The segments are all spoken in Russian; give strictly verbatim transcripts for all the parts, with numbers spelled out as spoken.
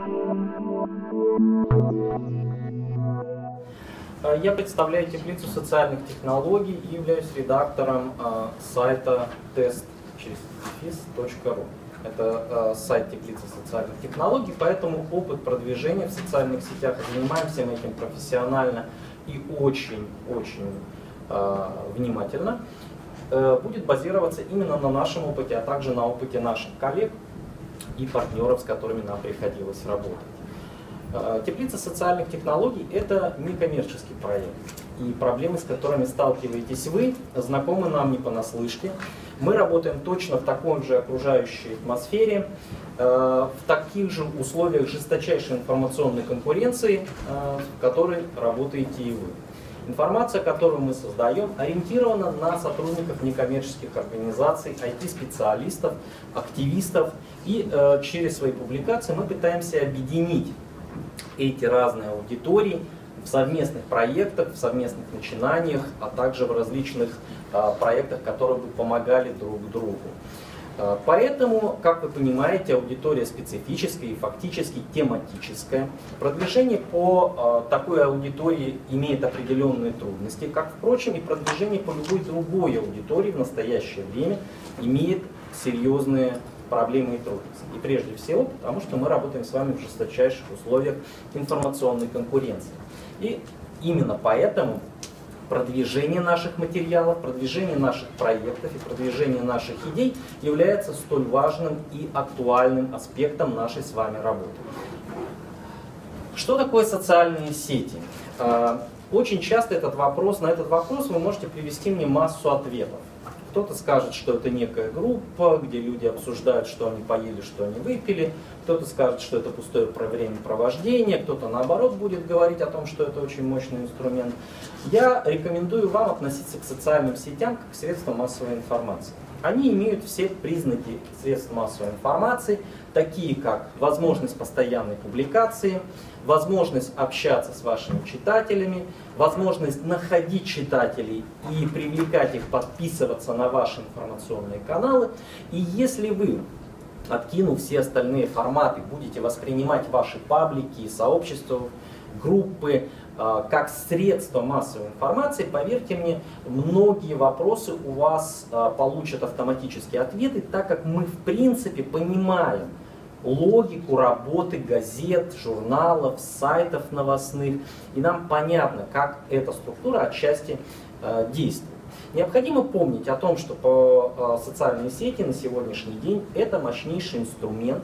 Я представляю теплицу социальных технологий и являюсь редактором э, сайта тест через дефис точка ру. Это э, сайт теплицы социальных технологий, поэтому опыт продвижения в социальных сетях, занимаемся мы этим профессионально и очень-очень э, внимательно, э, будет базироваться именно на нашем опыте, а также на опыте наших коллег и партнеров, с которыми нам приходилось работать. Теплица социальных технологий – это некоммерческий проект. И проблемы, с которыми сталкиваетесь вы, знакомы нам не понаслышке. Мы работаем точно в такой же окружающей атмосфере, в таких же условиях жесточайшей информационной конкуренции, в которой работаете и вы. Информация, которую мы создаем, ориентирована на сотрудников некоммерческих организаций, ай ти-специалистов, активистов. И э, через свои публикации мы пытаемся объединить эти разные аудитории в совместных проектах, в совместных начинаниях, а также в различных э, проектах, которые бы помогали друг другу. Э, поэтому, как вы понимаете, аудитория специфическая и фактически тематическая. Продвижение по э, такой аудитории имеет определенные трудности, как, впрочем, и продвижение по любой другой аудитории в настоящее время имеет серьезные проблемы и трудности. И прежде всего, потому что мы работаем с вами в жесточайших условиях информационной конкуренции. И именно поэтому продвижение наших материалов, продвижение наших проектов и продвижение наших идей является столь важным и актуальным аспектом нашей с вами работы. Что такое социальные сети? Очень часто этот вопрос, на этот вопрос вы можете привести мне массу ответов. Кто-то скажет, что это некая группа, где люди обсуждают, что они поели, что они выпили. Кто-то скажет, что это пустое времяпровождение. Кто-то, наоборот, будет говорить о том, что это очень мощный инструмент. Я рекомендую вам относиться к социальным сетям как к средствам массовой информации. Они имеют все признаки средств массовой информации, такие как возможность постоянной публикации, возможность общаться с вашими читателями, возможность находить читателей и привлекать их подписываться на ваши информационные каналы. И если вы, откинув все остальные форматы, будете воспринимать ваши паблики, сообщества, группы как средство массовой информации, поверьте мне, многие вопросы у вас получат автоматические ответы, так как мы в принципе понимаем логику работы газет, журналов, сайтов новостных, и нам понятно, как эта структура отчасти действует. Необходимо помнить о том, что по социальные сети на сегодняшний день это мощнейший инструмент,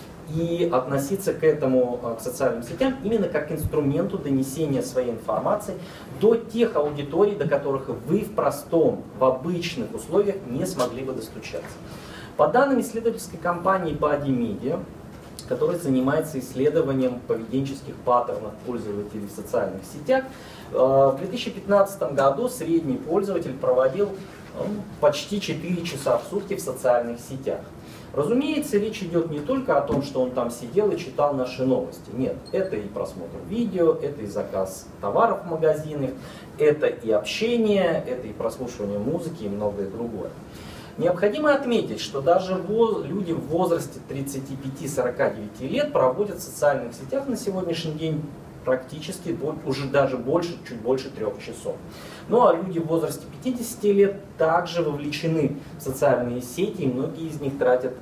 и относиться к этому, к социальным сетям, именно как к инструменту донесения своей информации до тех аудиторий, до которых вы в простом, в обычных условиях не смогли бы достучаться. По данным исследовательской компании Body Media, которая занимается исследованием поведенческих паттернов пользователей в социальных сетях, в две тысячи пятнадцатом году средний пользователь проводил почти четыре часа в сутки в социальных сетях. Разумеется, речь идет не только о том, что он там сидел и читал наши новости. Нет, это и просмотр видео, это и заказ товаров в магазинах, это и общение, это и прослушивание музыки и многое другое. Необходимо отметить, что даже люди в возрасте тридцати пяти — сорока девяти лет проводят в социальных сетях на сегодняшний день практически уже даже больше, чуть больше трех часов. Ну а люди в возрасте пятидесяти лет также вовлечены в социальные сети, и многие из них тратят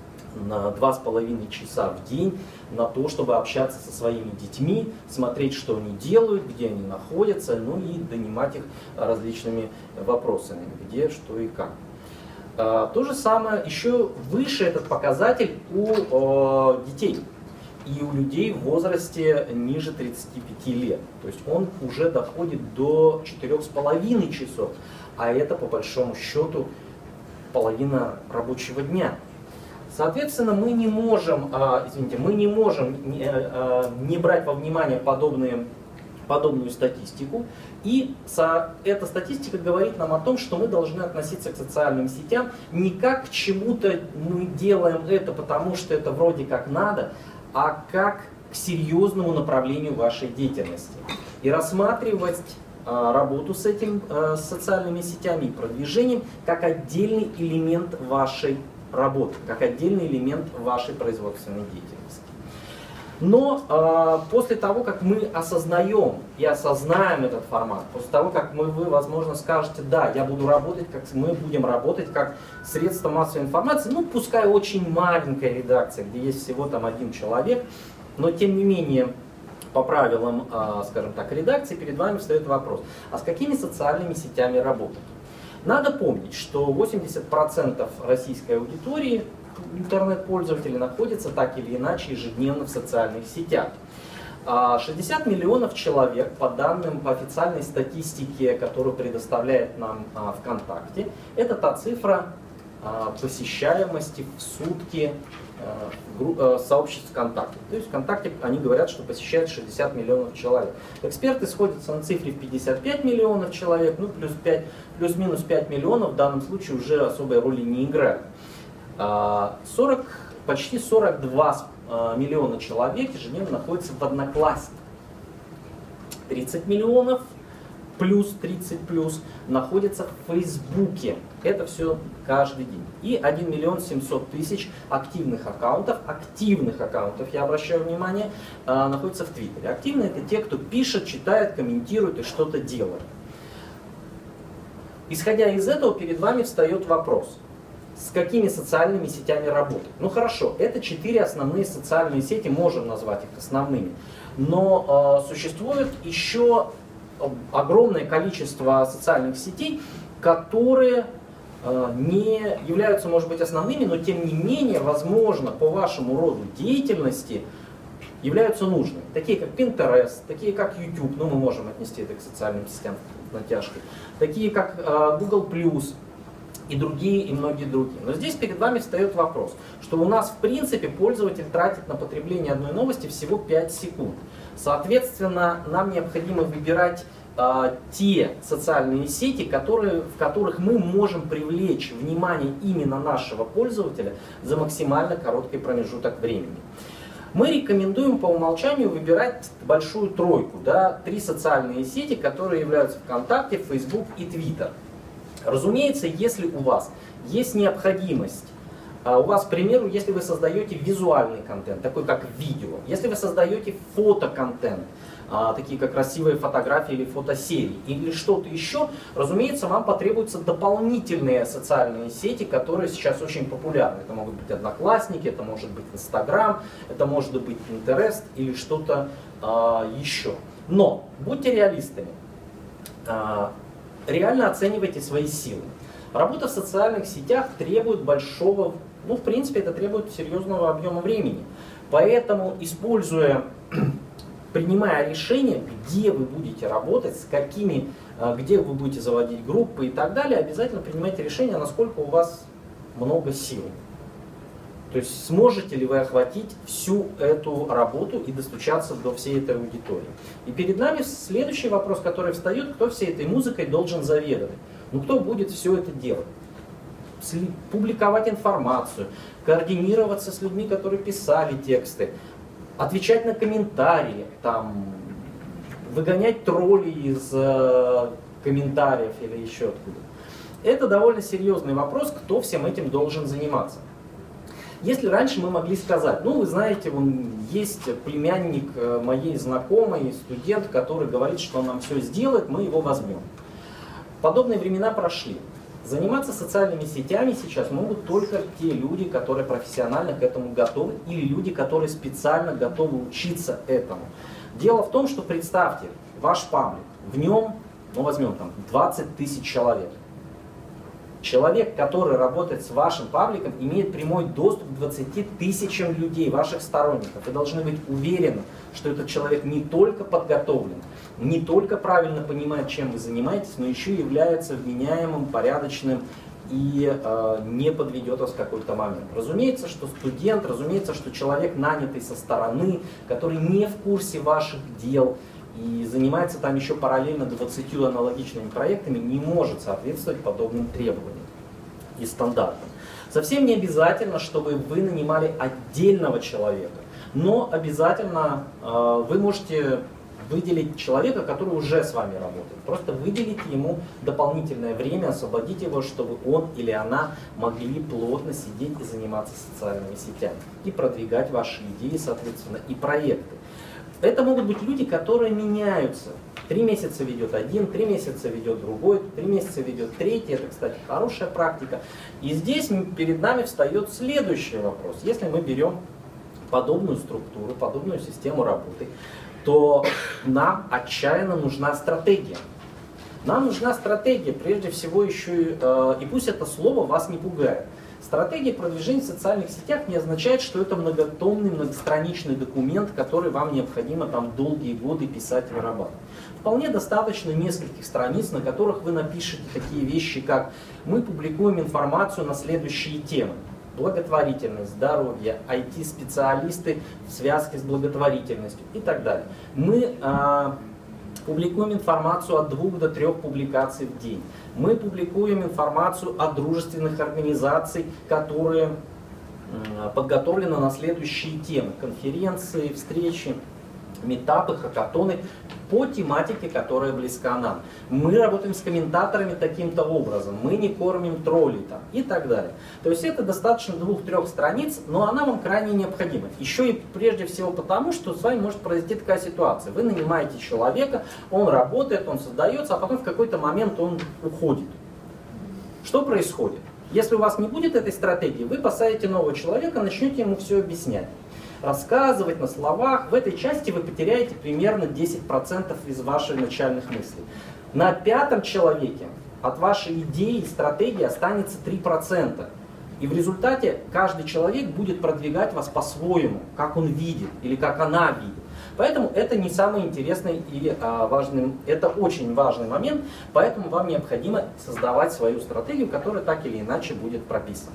на два с половиной часа в день на то, чтобы общаться со своими детьми, смотреть, что они делают, где они находятся, ну и донимать их различными вопросами, где, что и как. То же самое, еще выше этот показатель у детей и у людей в возрасте ниже тридцати пяти лет. То есть он уже доходит до четырёх с половиной часов, а это по большому счету половина рабочего дня. Соответственно, мы не можем, извините, мы не можем не брать во внимание подобные, подобную статистику. И эта статистика говорит нам о том, что мы должны относиться к социальным сетям не как к чему-то, мы делаем это потому, что это вроде как надо, а как к серьезному направлению вашей деятельности. И рассматривать а, работу с этим, а, с социальными сетями и продвижением как отдельный элемент вашей работы, как отдельный элемент вашей производственной деятельности. Но э, после того, как мы осознаем и осознаем этот формат, после того, как мы, вы, возможно, скажете, да, я буду работать, как мы будем работать как средство массовой информации, ну, пускай очень маленькая редакция, где есть всего там один человек, но тем не менее, по правилам, э, скажем так, редакции, перед вами встает вопрос, а с какими социальными сетями работать? Надо помнить, что восемьдесят процентов российской аудитории, интернет-пользователей, находятся так или иначе ежедневно в социальных сетях. шестьдесят миллионов человек, по данным по официальной статистике, которую предоставляет нам ВКонтакте, это та цифра посещаемости в сутки сообществ ВКонтакте. То есть ВКонтакте они говорят, что посещает шестьдесят миллионов человек. Эксперты сходятся на цифре в пятьдесят пять миллионов человек, ну плюс пять, плюс-минус пять миллионов в данном случае уже особой роли не играет. сорок, почти сорок два миллиона человек ежедневно находятся в Одноклассниках. тридцать миллионов плюс тридцать плюс находятся в Фейсбуке. Это все каждый день. И один миллион семьсот тысяч активных аккаунтов, активных аккаунтов, я обращаю внимание, находятся в Твиттере. Активные — это те, кто пишет, читает, комментирует и что-то делает. Исходя из этого, перед вами встает вопрос. С какими социальными сетями работать? Ну хорошо, это четыре основные социальные сети, можем назвать их основными. Но э, существует еще огромное количество социальных сетей, которые э, не являются, может быть, основными, но тем не менее, возможно, по вашему роду деятельности являются нужными. Такие как Pinterest, такие как YouTube, ну мы можем отнести это к социальным сетям с натяжкой, такие как э, Google+, и другие, и многие другие. Но здесь перед вами встает вопрос, что у нас в принципе пользователь тратит на потребление одной новости всего пять секунд. Соответственно, нам необходимо выбирать э, те социальные сети, которые, в которых мы можем привлечь внимание именно нашего пользователя за максимально короткий промежуток времени. Мы рекомендуем по умолчанию выбирать большую тройку, да, три социальные сети, которые являются ВКонтакте, Facebook и Twitter. Разумеется, если у вас есть необходимость, у вас, к примеру, если вы создаете визуальный контент, такой как видео, если вы создаете фотоконтент, такие как красивые фотографии или фотосерии, или что-то еще, разумеется, вам потребуются дополнительные социальные сети, которые сейчас очень популярны. Это могут быть Одноклассники, это может быть Инстаграм, это может быть Pinterest или что-то еще. Но будьте реалистами. Реально оценивайте свои силы. Работа в социальных сетях требует большого, ну, в принципе, это требует серьезного объема времени. Поэтому, используя, принимая решение, где вы будете работать, с какими, где вы будете заводить группы и так далее, обязательно принимайте решение, насколько у вас много сил. То есть сможете ли вы охватить всю эту работу и достучаться до всей этой аудитории. И перед нами следующий вопрос, который встает: кто всей этой музыкой должен заведовать? Ну кто будет все это делать? Публиковать информацию, координироваться с людьми, которые писали тексты, отвечать на комментарии, там, выгонять тролли из э, комментариев или еще откуда. Это довольно серьезный вопрос, кто всем этим должен заниматься. Если раньше мы могли сказать, ну вы знаете, вон есть племянник моей знакомой, студент, который говорит, что он нам все сделает, мы его возьмем. Подобные времена прошли. Заниматься социальными сетями сейчас могут только те люди, которые профессионально к этому готовы, или люди, которые специально готовы учиться этому. Дело в том, что представьте, ваш паблик, в нем, ну возьмем там двадцать тысяч человек. Человек, который работает с вашим пабликом, имеет прямой доступ к двадцати тысячам людей, ваших сторонников. Вы должны быть уверены, что этот человек не только подготовлен, не только правильно понимает, чем вы занимаетесь, но еще и является вменяемым, порядочным и э, не подведет вас в какой-то момент. Разумеется, что студент, разумеется, что человек, нанятый со стороны, который не в курсе ваших дел, и занимается там еще параллельно двадцатью аналогичными проектами, не может соответствовать подобным требованиям и стандартам. Совсем не обязательно, чтобы вы нанимали отдельного человека, но обязательно э, вы можете выделить человека, который уже с вами работает. Просто выделите ему дополнительное время, освободите его, чтобы он или она могли плотно сидеть и заниматься социальными сетями. И продвигать ваши идеи, соответственно, и проекты. Это могут быть люди, которые меняются. Три месяца ведет один, три месяца ведет другой, три месяца ведет третий. Это, кстати, хорошая практика. И здесь перед нами встает следующий вопрос. Если мы берем подобную структуру, подобную систему работы, то нам отчаянно нужна стратегия. Нам нужна стратегия, прежде всего еще, э, и пусть это слово вас не пугает. Стратегия продвижения в социальных сетях не означает, что это многотомный, многостраничный документ, который вам необходимо там долгие годы писать и вырабатывать. Вполне достаточно нескольких страниц, на которых вы напишете такие вещи, как «Мы публикуем информацию на следующие темы». Благотворительность, здоровье, ай ти-специалисты в связке с благотворительностью и так далее. Мы а, публикуем информацию от двух до трех публикаций в день. Мы публикуем информацию от дружественных организаций, которые а, подготовлены на следующие темы. Конференции, встречи, митапы, хакатоны по тематике, которая близка нам. Мы работаем с комментаторами таким-то образом, мы не кормим троллей там, и так далее. То есть это достаточно двух-трех страниц, но она вам крайне необходима. Еще и прежде всего потому, что с вами может произойти такая ситуация. Вы нанимаете человека, он работает, он создается, а потом в какой-то момент он уходит. Что происходит? Если у вас не будет этой стратегии, вы посадите нового человека, начнете ему все объяснять. Рассказывать на словах. В этой части вы потеряете примерно десять процентов из ваших начальных мыслей. На пятом человеке от вашей идеи и стратегии останется три процента. И в результате каждый человек будет продвигать вас по-своему, как он видит или как она видит. Поэтому это не самый интересный и а, важный, это очень важный момент, поэтому вам необходимо создавать свою стратегию, которая так или иначе будет прописана.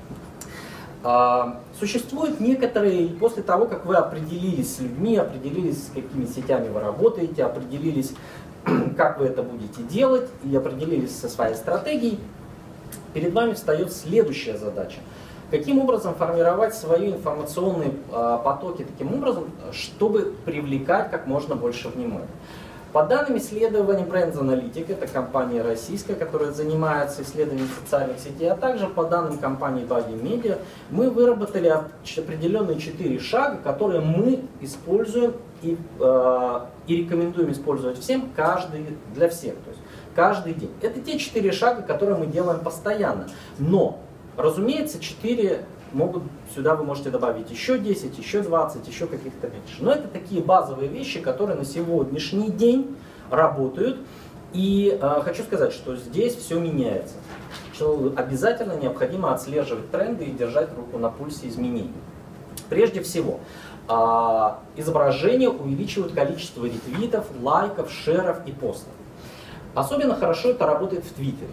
Существуют некоторые, после того, как вы определились с людьми, определились, с какими сетями вы работаете, определились, как вы это будете делать, и определились со своей стратегией, перед вами встает следующая задача. Каким образом формировать свои информационные потоки таким образом, чтобы привлекать как можно больше внимания. По данным исследований Brands Analytica, это компания российская, которая занимается исследованием социальных сетей, а также по данным компании Body Media, мы выработали определенные четыре шага, которые мы используем и, э, и рекомендуем использовать всем, каждый, для всех, то есть каждый день. Это те четыре шага, которые мы делаем постоянно. Но, разумеется, четыре могут, сюда вы можете добавить еще десять, еще двадцать, еще каких-то меньше. Но это такие базовые вещи, которые на сегодняшний день работают. И э, хочу сказать, что здесь все меняется. Что обязательно необходимо отслеживать тренды и держать руку на пульсе изменений. Прежде всего, э, изображения увеличивают количество ретвитов, лайков, шеров и постов. Особенно хорошо это работает в Твиттере.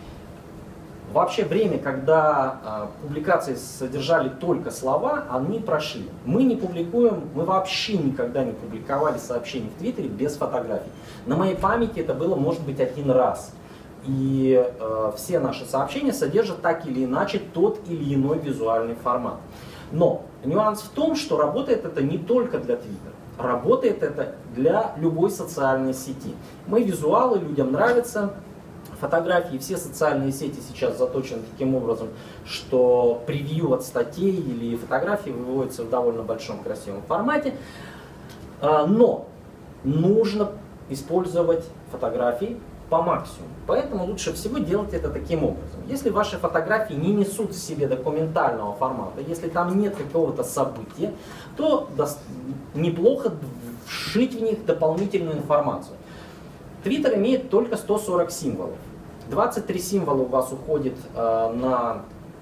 Вообще время, когда а, публикации содержали только слова, они прошли. Мы не публикуем, мы вообще никогда не публиковали сообщения в Твиттере без фотографий. На моей памяти это было, может быть, один раз. И э, все наши сообщения содержат так или иначе тот или иной визуальный формат. Но нюанс в том, что работает это не только для Твиттера. Работает это для любой социальной сети. Мы визуалы, людям нравятся. Фотографии, все социальные сети сейчас заточены таким образом, что превью от статей или фотографий выводятся в довольно большом красивом формате. Но нужно использовать фотографии по максимуму. Поэтому лучше всего делать это таким образом. Если ваши фотографии не несут в себе документального формата, если там нет какого-то события, то неплохо вшить в них дополнительную информацию. Твиттер имеет только сто сорок символов. двадцать три символа у вас уходит э, на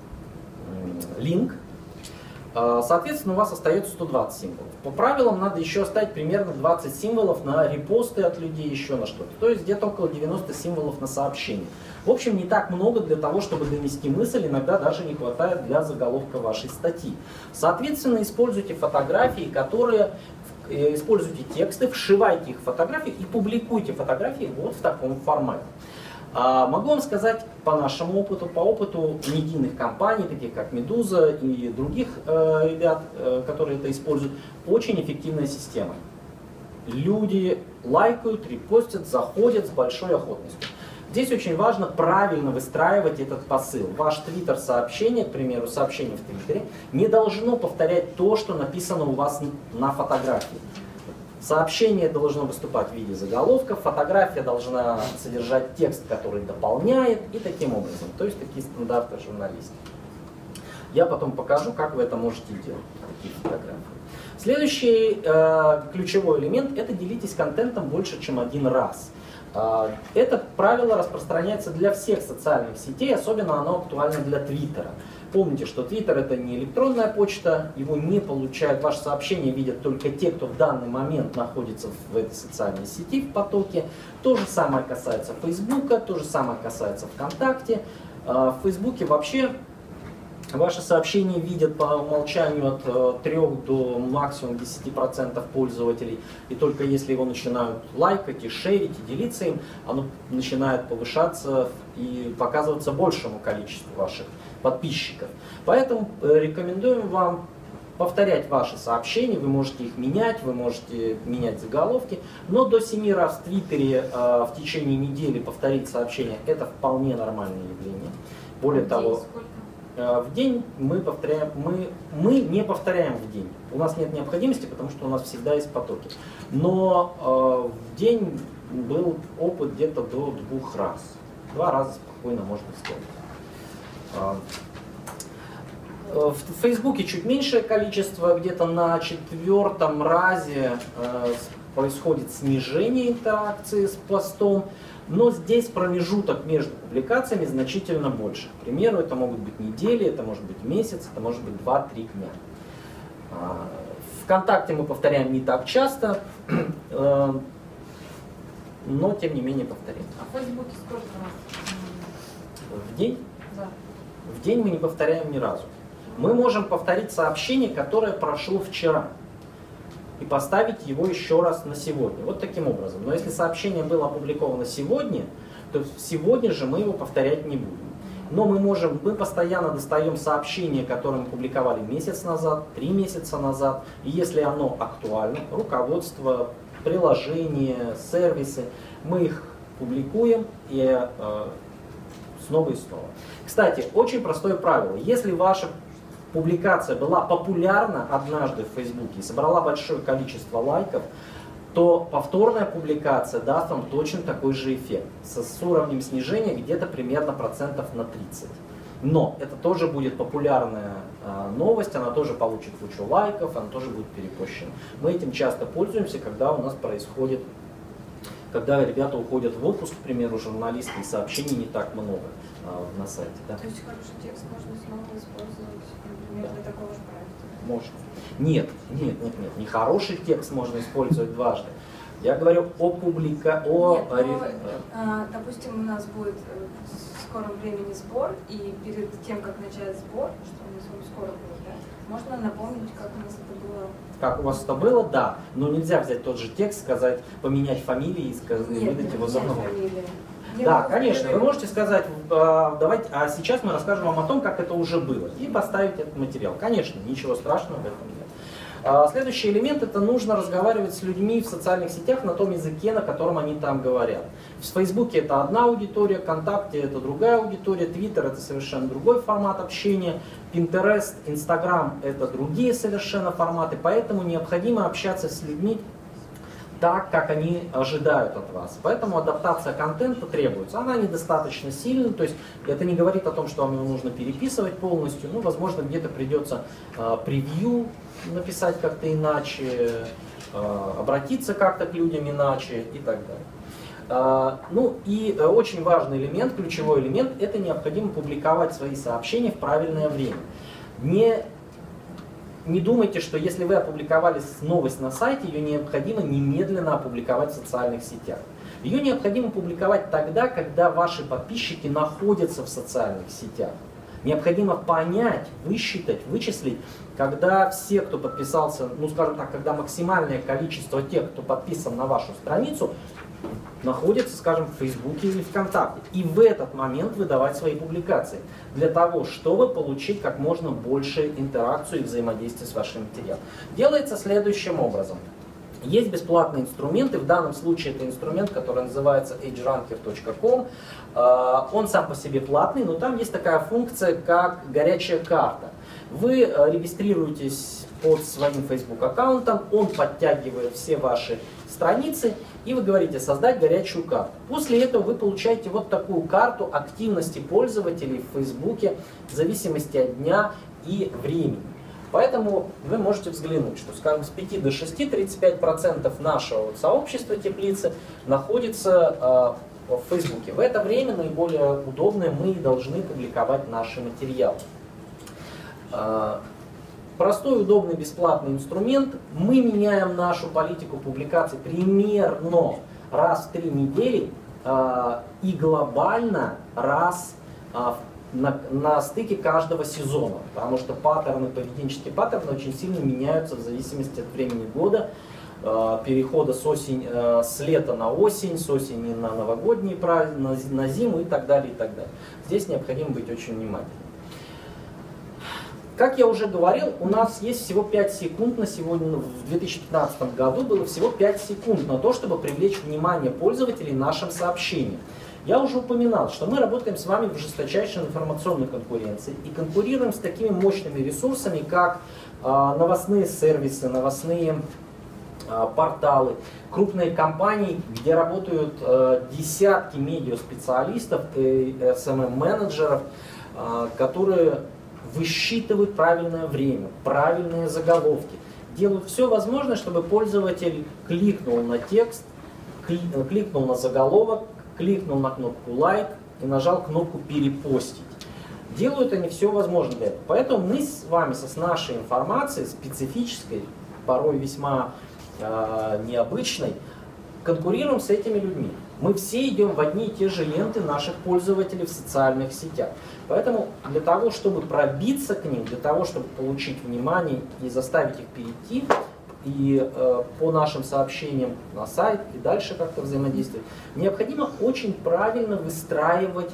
э, линк. Э, соответственно, у вас остается сто двадцать символов. По правилам надо еще оставить примерно двадцать символов на репосты от людей, еще на что-то. То есть где-то около девяноста символов на сообщение. В общем, не так много для того, чтобы донести мысль. Иногда даже не хватает для заголовка вашей статьи. Соответственно, используйте фотографии, которые... Используйте тексты, вшивайте их в фотографии и публикуйте фотографии вот в таком формате. А, могу вам сказать по нашему опыту, по опыту медийных компаний, таких как Медуза и других э, ребят, э, которые это используют, очень эффективная система. люди лайкают, репостят, заходят с большой охотностью. Здесь очень важно правильно выстраивать этот посыл. Ваш твиттер-сообщение, к примеру, сообщение в твиттере, не должно повторять то, что написано у вас на фотографии. Сообщение должно выступать в виде заголовка, фотография должна содержать текст, который дополняет, и таким образом. То есть такие стандарты журналистики. Я потом покажу, как вы это можете делать, такие фотографии. Следующий э, ключевой элемент – это делитесь контентом больше, чем один раз. Это правило распространяется для всех социальных сетей, особенно оно актуально для Твиттера. Помните, что Твиттер — это не электронная почта, его не получают, ваши сообщения видят только те, кто в данный момент находится в этой социальной сети, в потоке. То же самое касается Фейсбука, то же самое касается ВКонтакте. В Фейсбуке вообще ваши сообщения видят по умолчанию от трёх до максимум десяти процентов пользователей. И только если его начинают лайкать и шерить, и делиться им, оно начинает повышаться и показываться большему количеству ваших подписчиков. Поэтому рекомендуем вам повторять ваши сообщения, вы можете их менять, вы можете менять заголовки, но до семи раз в Твиттере э, в течение недели повторить сообщение — это вполне нормальное явление. Более того, в день мы повторяем, мы, мы не повторяем в день. У нас нет необходимости, потому что у нас всегда есть потоки. Но э, в день был опыт где-то до двух раз. Два раза спокойно можно сделать. Э, в Фейсбуке чуть меньшее количество, где-то на четвертом разе э, происходит снижение интеракции с постом. Но здесь промежуток между публикациями значительно больше. К примеру, это могут быть недели, это может быть месяц, это может быть два-три дня. ВКонтакте мы повторяем не так часто, но тем не менее повторяем. А в Фейсбуке сколько раз? В день? Да. В день мы не повторяем ни разу. Мы можем повторить сообщение, которое прошло вчера, и поставить его еще раз на сегодня. Вот таким образом. Но если сообщение было опубликовано сегодня, то сегодня же мы его повторять не будем. Но мы можем, мы постоянно достаем сообщение, которое мы публиковали месяц назад, три месяца назад, и если оно актуально, руководство, приложения, сервисы, мы их публикуем и э, снова и снова. Кстати, очень простое правило. Если ваша публикация была популярна однажды в Фейсбуке и собрала большое количество лайков, то повторная публикация даст вам точно такой же эффект, с, с уровнем снижения где-то примерно процентов на тридцать. Но это тоже будет популярная э, новость, она тоже получит кучу лайков, она тоже будет перепощена. Мы этим часто пользуемся, когда у нас происходит, когда ребята уходят в отпуск, к примеру, журналисты, и сообщений не так много э, на сайте. Да? То есть хороший текст можно снова использовать, например, для такого же проекта? Можно. Нет, нет, нет, нет, не хороший текст можно использовать дважды. Я говорю о публика... О... Нет, но, а, допустим, у нас будет в скором времени сбор, и перед тем, как начать сбор, что у нас он скоро будет, да, можно напомнить, как у нас это было. Как у вас это было, да, но нельзя взять тот же текст, сказать, поменять фамилии и сказать, Нет, выдать не его заново. Да, конечно, вы можете сказать, давайте, а сейчас мы расскажем вам о том, как это уже было, и поставить этот материал. Конечно, ничего страшного в этом нет. Следующий элемент — это нужно разговаривать с людьми в социальных сетях на том языке, на котором они там говорят. В Фейсбуке это одна аудитория, ВКонтакте это другая аудитория, Твиттер это совершенно другой формат общения, Пинтерест, Инстаграм это другие совершенно форматы, поэтому необходимо общаться с людьми так, как они ожидают от вас. Поэтому адаптация контента требуется. Она недостаточно сильна, то есть это не говорит о том, что вам его нужно переписывать полностью, ну, возможно, где-то придется э, превью написать как-то иначе, э, обратиться как-то к людям иначе и так далее. Э, ну и э, очень важный элемент, ключевой элемент, это необходимо публиковать свои сообщения в правильное время. Не Не думайте, что если вы опубликовали новость на сайте, ее необходимо немедленно опубликовать в социальных сетях. Ее необходимо публиковать тогда, когда ваши подписчики находятся в социальных сетях. Необходимо понять, высчитать, вычислить, когда все, кто подписался, ну скажем так, когда максимальное количество тех, кто подписан на вашу страницу, находится, скажем, в Фейсбуке или ВКонтакте. И в этот момент выдавать свои публикации, для того, чтобы получить как можно больше интеракцию и взаимодействия с вашим материалом. Делается следующим образом. Есть бесплатные инструменты, в данном случае это инструмент, который называется эйджранкер точка ком. Он сам по себе платный, но там есть такая функция, как горячая карта. Вы регистрируетесь под своим Facebook аккаунтом, он подтягивает все ваши страницы, и вы говорите «создать горячую карту». После этого вы получаете вот такую карту активности пользователей в Фейсбуке в зависимости от дня и времени. Поэтому вы можете взглянуть, что, скажем, с пяти до шести тридцать пять процентов нашего вот сообщества теплицы находится э, в Фейсбуке. В это время наиболее удобно мы должны публиковать наши материалы. Э, простой, удобный, бесплатный инструмент. Мы меняем нашу политику публикаций примерно раз в три недели э, и глобально раз э, в На, на стыке каждого сезона, потому что паттерны, поведенческие паттерны очень сильно меняются в зависимости от времени года, э, перехода с, осень, э, с лета на осень, с осени на новогодние праздники, на, на зиму и так далее, и так далее. Здесь необходимо быть очень внимательным. Как я уже говорил, у нас есть всего пять секунд на сегодня, в две тысячи пятнадцатом году было всего пять секунд на то, чтобы привлечь внимание пользователей нашим сообщениям. Я уже упоминал, что мы работаем с вами в жесточайшей информационной конкуренции и конкурируем с такими мощными ресурсами, как э, новостные сервисы, новостные э, порталы, крупные компании, где работают э, десятки медиаспециалистов и эс эм эм-менеджеров, э, которые высчитывают правильное время, правильные заголовки, делают все возможное, чтобы пользователь кликнул на текст, кликнул на заголовок, кликнул на кнопку лайк и нажал кнопку перепостить. Делают они все возможное для этого. Поэтому мы с вами с нашей информацией, специфической, порой весьма э, необычной, конкурируем с этими людьми. Мы все идем в одни и те же ленты наших пользователей в социальных сетях. Поэтому для того, чтобы пробиться к ним, для того, чтобы получить внимание и заставить их перейти, и э, по нашим сообщениям на сайт и дальше как-то взаимодействовать, необходимо очень правильно выстраивать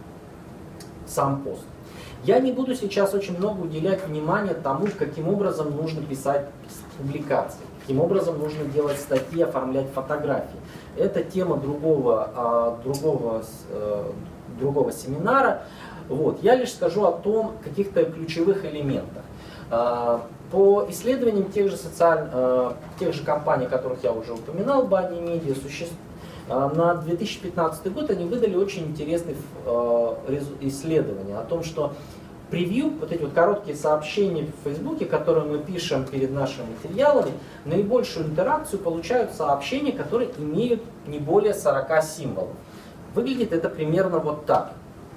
сам пост. Я не буду сейчас очень много уделять внимания тому, каким образом нужно писать публикации, каким образом нужно делать статьи, оформлять фотографии. Это тема другого, а, другого, а, другого семинара. Вот. Я лишь скажу о том, каких-то ключевых элементах. А, По исследованиям тех же, социаль... э, тех же компаний, которых я уже упоминал, Body Media, суще... э, на две тысячи пятнадцатый год они выдали очень интересное э, исследование о том, что превью, вот эти вот короткие сообщения в Фейсбуке, которые мы пишем перед нашими материалами, наибольшую интеракцию получают сообщения, которые имеют не более сорока символов. Выглядит это примерно вот так.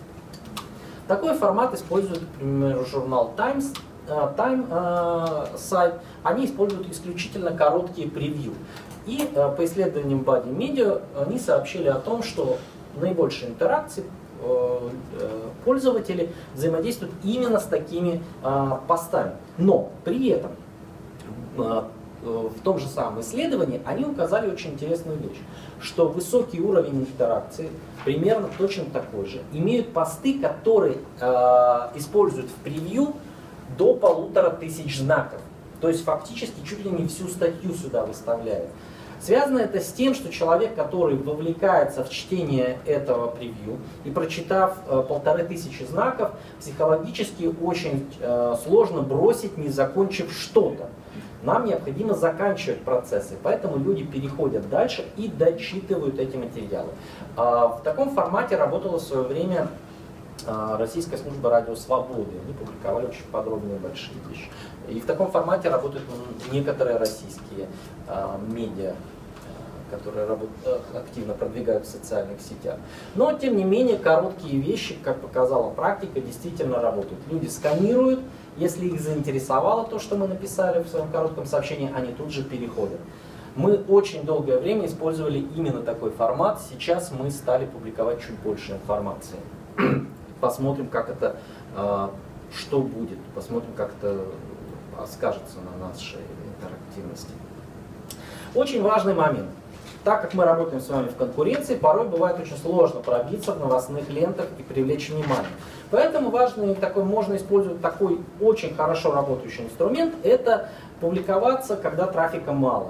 Такой формат использует, например, журнал Times, Time э, сайт, они используют исключительно короткие превью. И э, по исследованиям Body Media они сообщили о том, что наибольшие интеракции э, э, пользователи взаимодействуют именно с такими э, постами. Но при этом э, в том же самом исследовании они указали очень интересную вещь, что высокий уровень интеракции, примерно точно такой же, имеют посты, которые э, используют в превью до полутора тысяч знаков. То есть фактически чуть ли не всю статью сюда выставляют. Связано это с тем, что человек, который вовлекается в чтение этого превью и прочитав э, полторы тысячи знаков, психологически очень э, сложно бросить, не закончив что-то. Нам необходимо заканчивать процессы, поэтому люди переходят дальше и дочитывают эти материалы. Э, в таком формате работала в свое время Российская служба радио «Свободы». Они публиковали очень подробные большие вещи. И в таком формате работают некоторые российские э, медиа, э, которые работают, э, активно продвигают в социальных сетях. Но, тем не менее, короткие вещи, как показала практика, действительно работают. Люди сканируют, если их заинтересовало то, что мы написали в своем коротком сообщении, они тут же переходят. Мы очень долгое время использовали именно такой формат. Сейчас мы стали публиковать чуть больше информации. Посмотрим, как это, что будет, посмотрим, как это скажется на нашей интерактивности. Очень важный момент. Так как мы работаем с вами в конкуренции, порой бывает очень сложно пробиться в новостных лентах и привлечь внимание. Поэтому важный такой, можно использовать такой очень хорошо работающий инструмент, это публиковаться, когда трафика мало.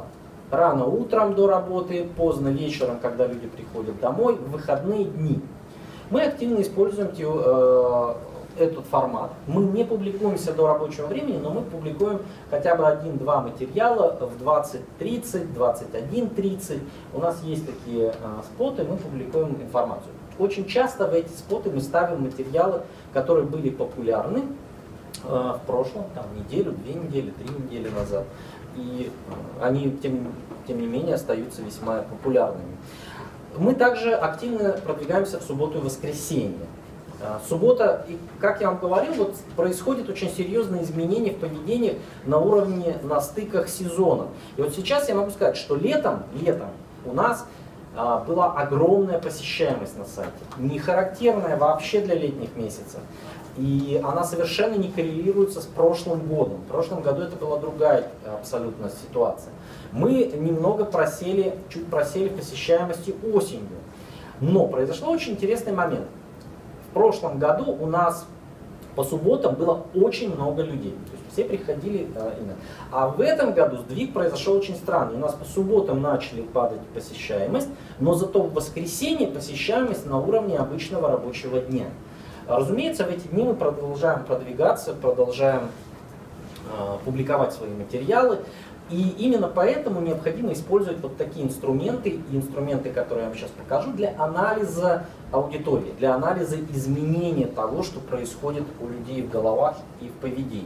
Рано утром до работы, поздно вечером, когда люди приходят домой, в выходные дни. Мы активно используем э, этот формат. Мы не публикуемся до рабочего времени, но мы публикуем хотя бы один-два материала в двадцать тридцать, двадцать один тридцать. У нас есть такие э, споты, мы публикуем информацию. Очень часто в эти споты мы ставим материалы, которые были популярны э, в прошлом, там, неделю, две недели, три недели назад. И э, они, тем, тем не менее, остаются весьма популярными. Мы также активно продвигаемся в субботу и воскресенье. Суббота, и, как я вам говорил, вот происходит очень серьезные изменения в поведении на уровне, на стыках сезона. И вот сейчас я могу сказать, что летом, летом у нас а, была огромная посещаемость на сайте, не характерная вообще для летних месяцев. И она совершенно не коррелируется с прошлым годом. В прошлом году это была другая абсолютно ситуация. Мы немного просели, чуть просели в посещаемости осенью. Но произошел очень интересный момент. В прошлом году у нас по субботам было очень много людей. То есть все приходили э, именно. А в этом году сдвиг произошел очень странный. У нас по субботам начали падать посещаемость, но зато в воскресенье посещаемость на уровне обычного рабочего дня. Разумеется, в эти дни мы продолжаем продвигаться, продолжаем э, публиковать свои материалы. И именно поэтому необходимо использовать вот такие инструменты, и инструменты, которые я вам сейчас покажу, для анализа аудитории, для анализа изменения того, что происходит у людей в головах и в поведении.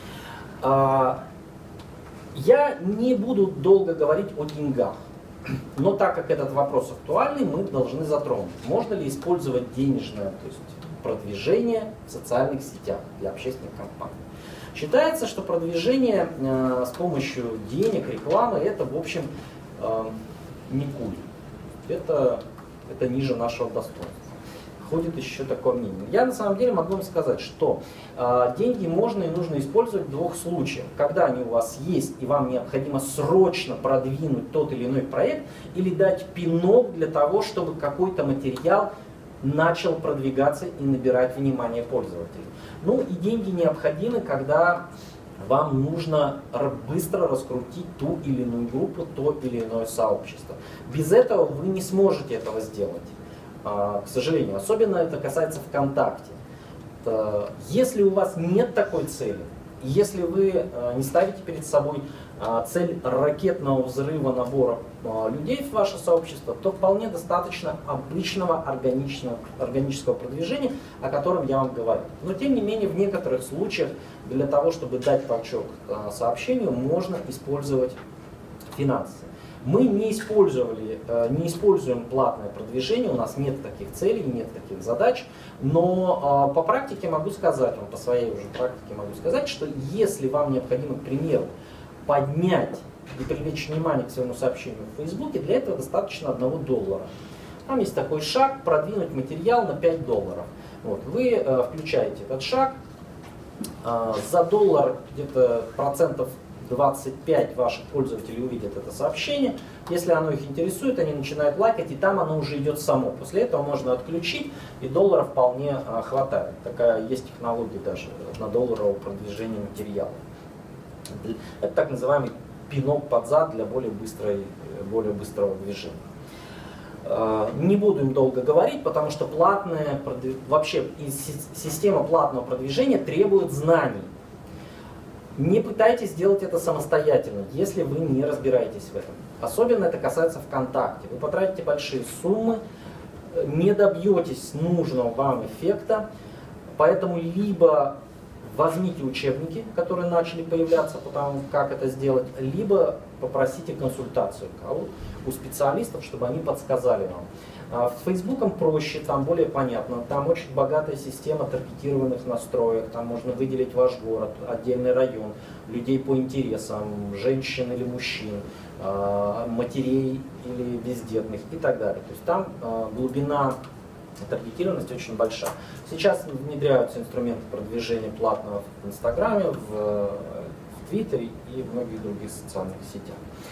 Я не буду долго говорить о деньгах, но так как этот вопрос актуальный, мы должны затронуть. Можно ли использовать денежное, то есть продвижение в социальных сетях для общественных кампаний? Считается, что продвижение э, с помощью денег, рекламы, это, в общем, э, не куль. Это, это ниже нашего достоинства. Ходит еще такое мнение. Я на самом деле могу вам сказать, что э, деньги можно и нужно использовать в двух случаях. Когда они у вас есть, и вам необходимо срочно продвинуть тот или иной проект, или дать пинок для того, чтобы какой-то материал начал продвигаться и набирать внимание пользователей. Ну и деньги необходимы, когда вам нужно быстро раскрутить ту или иную группу, то или иное сообщество. Без этого вы не сможете этого сделать, к сожалению. Особенно это касается ВКонтакте. Если у вас нет такой цели, если вы не ставите перед собой цель ракетного взрыва набора людей в ваше сообщество, то вполне достаточно обычного органичного, органического продвижения, о котором я вам говорю. Но тем не менее, в некоторых случаях для того, чтобы дать толчок сообщению, можно использовать финансы. Мы не, использовали, не используем платное продвижение, у нас нет таких целей, нет таких задач, но по практике могу сказать, вам по своей уже практике могу сказать, что если вам необходимо, к примеру, поднять и привлечь внимание к своему сообщению в Фейсбуке, для этого достаточно одного доллара. Там есть такой шаг, продвинуть материал на пять долларов. Вот, вы э, включаете этот шаг, э, за доллар где-то процентов двадцать пять ваших пользователей увидят это сообщение. Если оно их интересует, они начинают лайкать, и там оно уже идет само. После этого можно отключить, и доллара вполне э, хватает. Такая есть технология даже на долларовое продвижение материала. Это так называемый пинок под зад для более, быстрой, более быстрого движения. Не буду им долго говорить, потому что платное, вообще система платного продвижения требует знаний. Не пытайтесь сделать это самостоятельно, если вы не разбираетесь в этом. Особенно это касается ВКонтакте. Вы потратите большие суммы, не добьетесь нужного вам эффекта, поэтому либо возьмите учебники, которые начали появляться, потому как это сделать, либо попросите консультацию у специалистов, чтобы они подсказали вам. С Фейсбуком проще, там более понятно, там очень богатая система таргетированных настроек, там можно выделить ваш город, отдельный район, людей по интересам, женщин или мужчин, матерей или бездетных и так далее. То есть там глубина таргетированность очень большая. Сейчас внедряются инструменты продвижения платного в Инстаграме, в, в Твиттере и в многих других социальных сетях.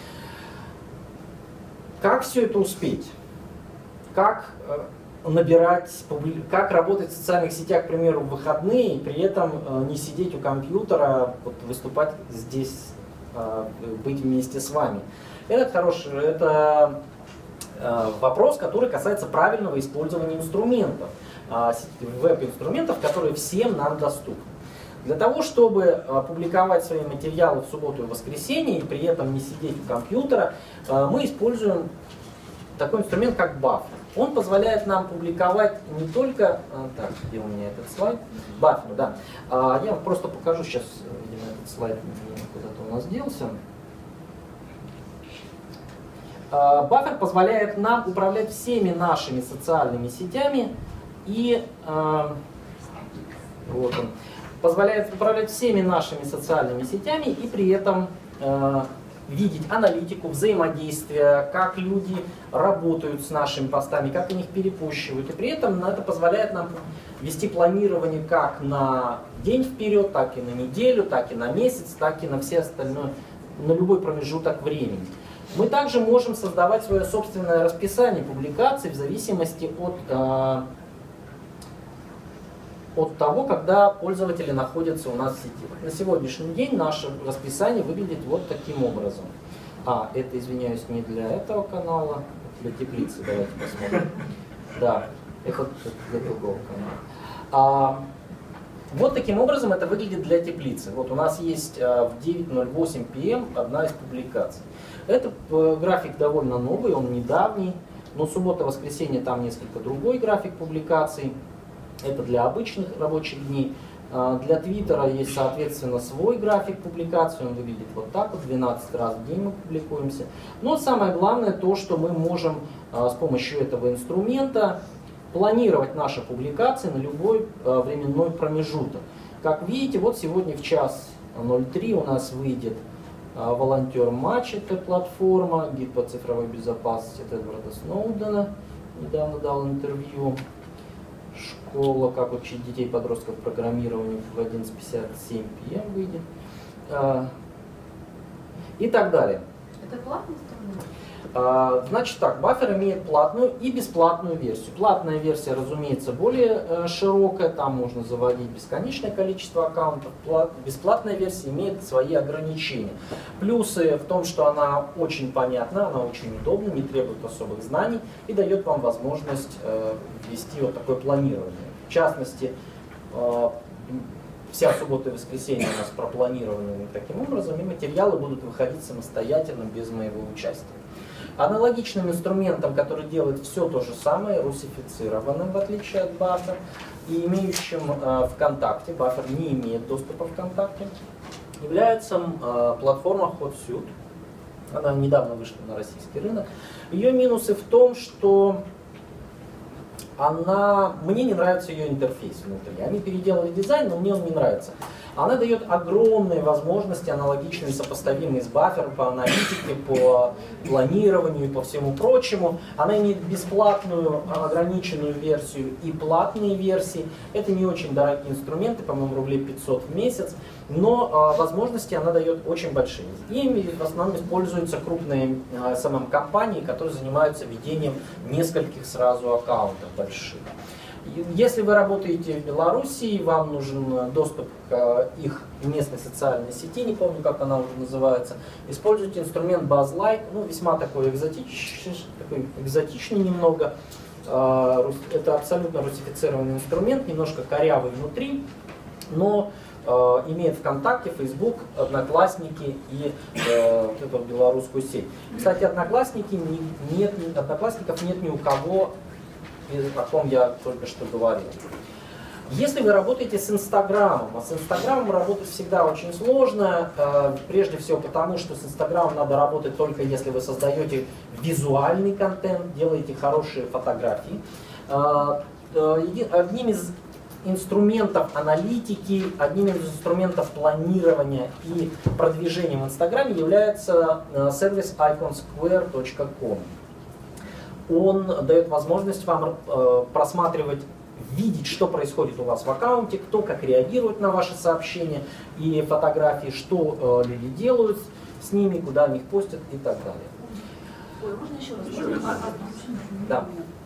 Как все это успеть? Как набирать, как работать в социальных сетях, к примеру, в выходные, и при этом не сидеть у компьютера, вот, выступать здесь быть вместе с вами. Это хороший, это вопрос, который касается правильного использования инструментов, веб-инструментов, которые всем нам доступны. Для того, чтобы публиковать свои материалы в субботу и воскресенье и при этом не сидеть у компьютера, мы используем такой инструмент, как Buffer. Он позволяет нам публиковать не только... Так, где у меня этот слайд? Buffer, да. Я вам просто покажу сейчас, видимо, этот слайд куда-то у нас делся. Buffer позволяет нам управлять всеми нашими социальными сетями и... Вот он. Позволяет управлять всеми нашими социальными сетями и при этом э, видеть аналитику, взаимодействие, как люди работают с нашими постами, как они их перепущивают. И при этом это позволяет нам вести планирование как на день вперед, так и на неделю, так и на месяц, так и на все остальное, на любой промежуток времени. Мы также можем создавать свое собственное расписание публикаций в зависимости от... Э, от того, когда пользователи находятся у нас в сети. На сегодняшний день наше расписание выглядит вот таким образом. А, это, извиняюсь, не для этого канала, для теплицы, давайте посмотрим. Да, это для другого канала. А, вот таким образом это выглядит для теплицы. Вот у нас есть а, в девять ноль восемь пи эм одна из публикаций. Этот а, график довольно новый, он недавний, но суббота-воскресенье там несколько другой график публикаций. Это для обычных рабочих дней. Для Твиттера есть, соответственно, свой график публикации. Он выглядит вот так вот. двенадцать раз в день мы публикуемся. Но самое главное то, что мы можем с помощью этого инструмента планировать наши публикации на любой временной промежуток. Как видите, вот сегодня в час ноль три у нас выйдет волонтер матч, это платформа, гид по цифровой безопасности от Эдварда Сноудена. Недавно дал интервью. Школа «Как учить детей и подростков программированию» в одиннадцать пятьдесят семь пи эм выйдет. А, и так далее. Это платный инструмент? А, значит так, Buffer имеет платную и бесплатную версию. Платная версия, разумеется, более э, широкая, там можно заводить бесконечное количество аккаунтов. Плат, бесплатная версия имеет свои ограничения. Плюсы в том, что она очень понятна, она очень удобна, не требует особых знаний и дает вам возможность э, ввести вот такое планирование. В частности, э, вся суббота и воскресенье у нас пропланированы таким образом, и материалы будут выходить самостоятельно, без моего участия. Аналогичным инструментом, который делает все то же самое, русифицированным, в отличие от Buffer, и имеющим э, ВКонтакте, Buffer не имеет доступа в ВКонтакте, является э, платформа Hotsuite. Она недавно вышла на российский рынок. Ее минусы в том, что она, мне не нравится ее интерфейс внутри. Они переделали дизайн, но мне он не нравится. Она дает огромные возможности, аналогичные, сопоставимые с Buffer по аналитике, по планированию и по всему прочему. Она имеет бесплатную ограниченную версию и платные версии. Это не очень дорогие инструменты, по-моему, рублей пятьсот в месяц, но а, возможности она дает очень большие. Ими в основном используются крупные а, эс эм эм-компании, которые занимаются ведением нескольких сразу аккаунтов больших. Если вы работаете в Беларуси, вам нужен доступ к их местной социальной сети, не помню, как она уже называется, используйте инструмент BuzzLike, ну, весьма такой экзотичный, такой экзотичный немного. Это абсолютно русифицированный инструмент, немножко корявый внутри, но имеет ВКонтакте, Facebook, Одноклассники и э, вот эту белорусскую сеть. Кстати, Одноклассники нет, Одноклассников нет ни у кого, о ком я только что говорил. Если вы работаете с Инстаграмом, а с Инстаграмом работать всегда очень сложно, э, прежде всего потому, что с Инстаграмом надо работать только если вы создаете визуальный контент, делаете хорошие фотографии. Э, э, одним из инструментов аналитики, одним из инструментов планирования и продвижения в Инстаграме является э, сервис iconsquare точка ком. Он дает возможность вам э, просматривать, видеть, что происходит у вас в аккаунте, кто как реагирует на ваши сообщения и фотографии, что э, люди делают с ними, куда они их постят и так далее. Ой, можно еще раз? Еще раз. Да.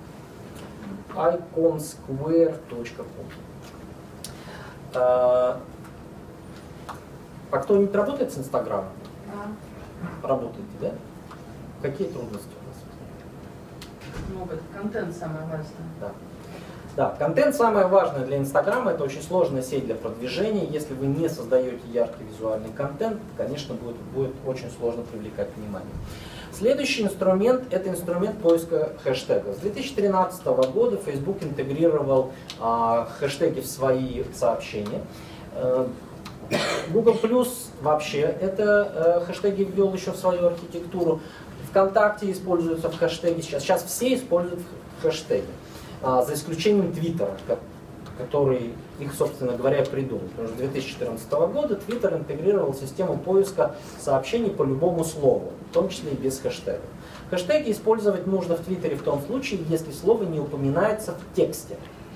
iconsquare точка ком. А, а кто-нибудь работает с Инстаграмом? Да. Работаете, да? Какие трудности у вас? Много. Контент самое важное. Да. Да, контент самое важное для Инстаграма, это очень сложная сеть для продвижения. Если вы не создаете яркий визуальный контент, конечно, будет, будет очень сложно привлекать внимание. Следующий инструмент – это инструмент поиска хэштегов. С две тысячи тринадцатого года Facebook интегрировал а, хэштеги в свои сообщения. Google Plus вообще это э, хэштеги ввел еще в свою архитектуру. ВКонтакте используются в хэштеги сейчас. Сейчас все используют хэштеги. А, за исключением Твиттера, который их, собственно говоря, придумал. Потому что с две тысячи четырнадцатого года Твиттер интегрировал систему поиска сообщений по любому слову, в том числе и без хэштега. Хэштеги использовать нужно в Твиттере в том случае, если слово не упоминается в тексте.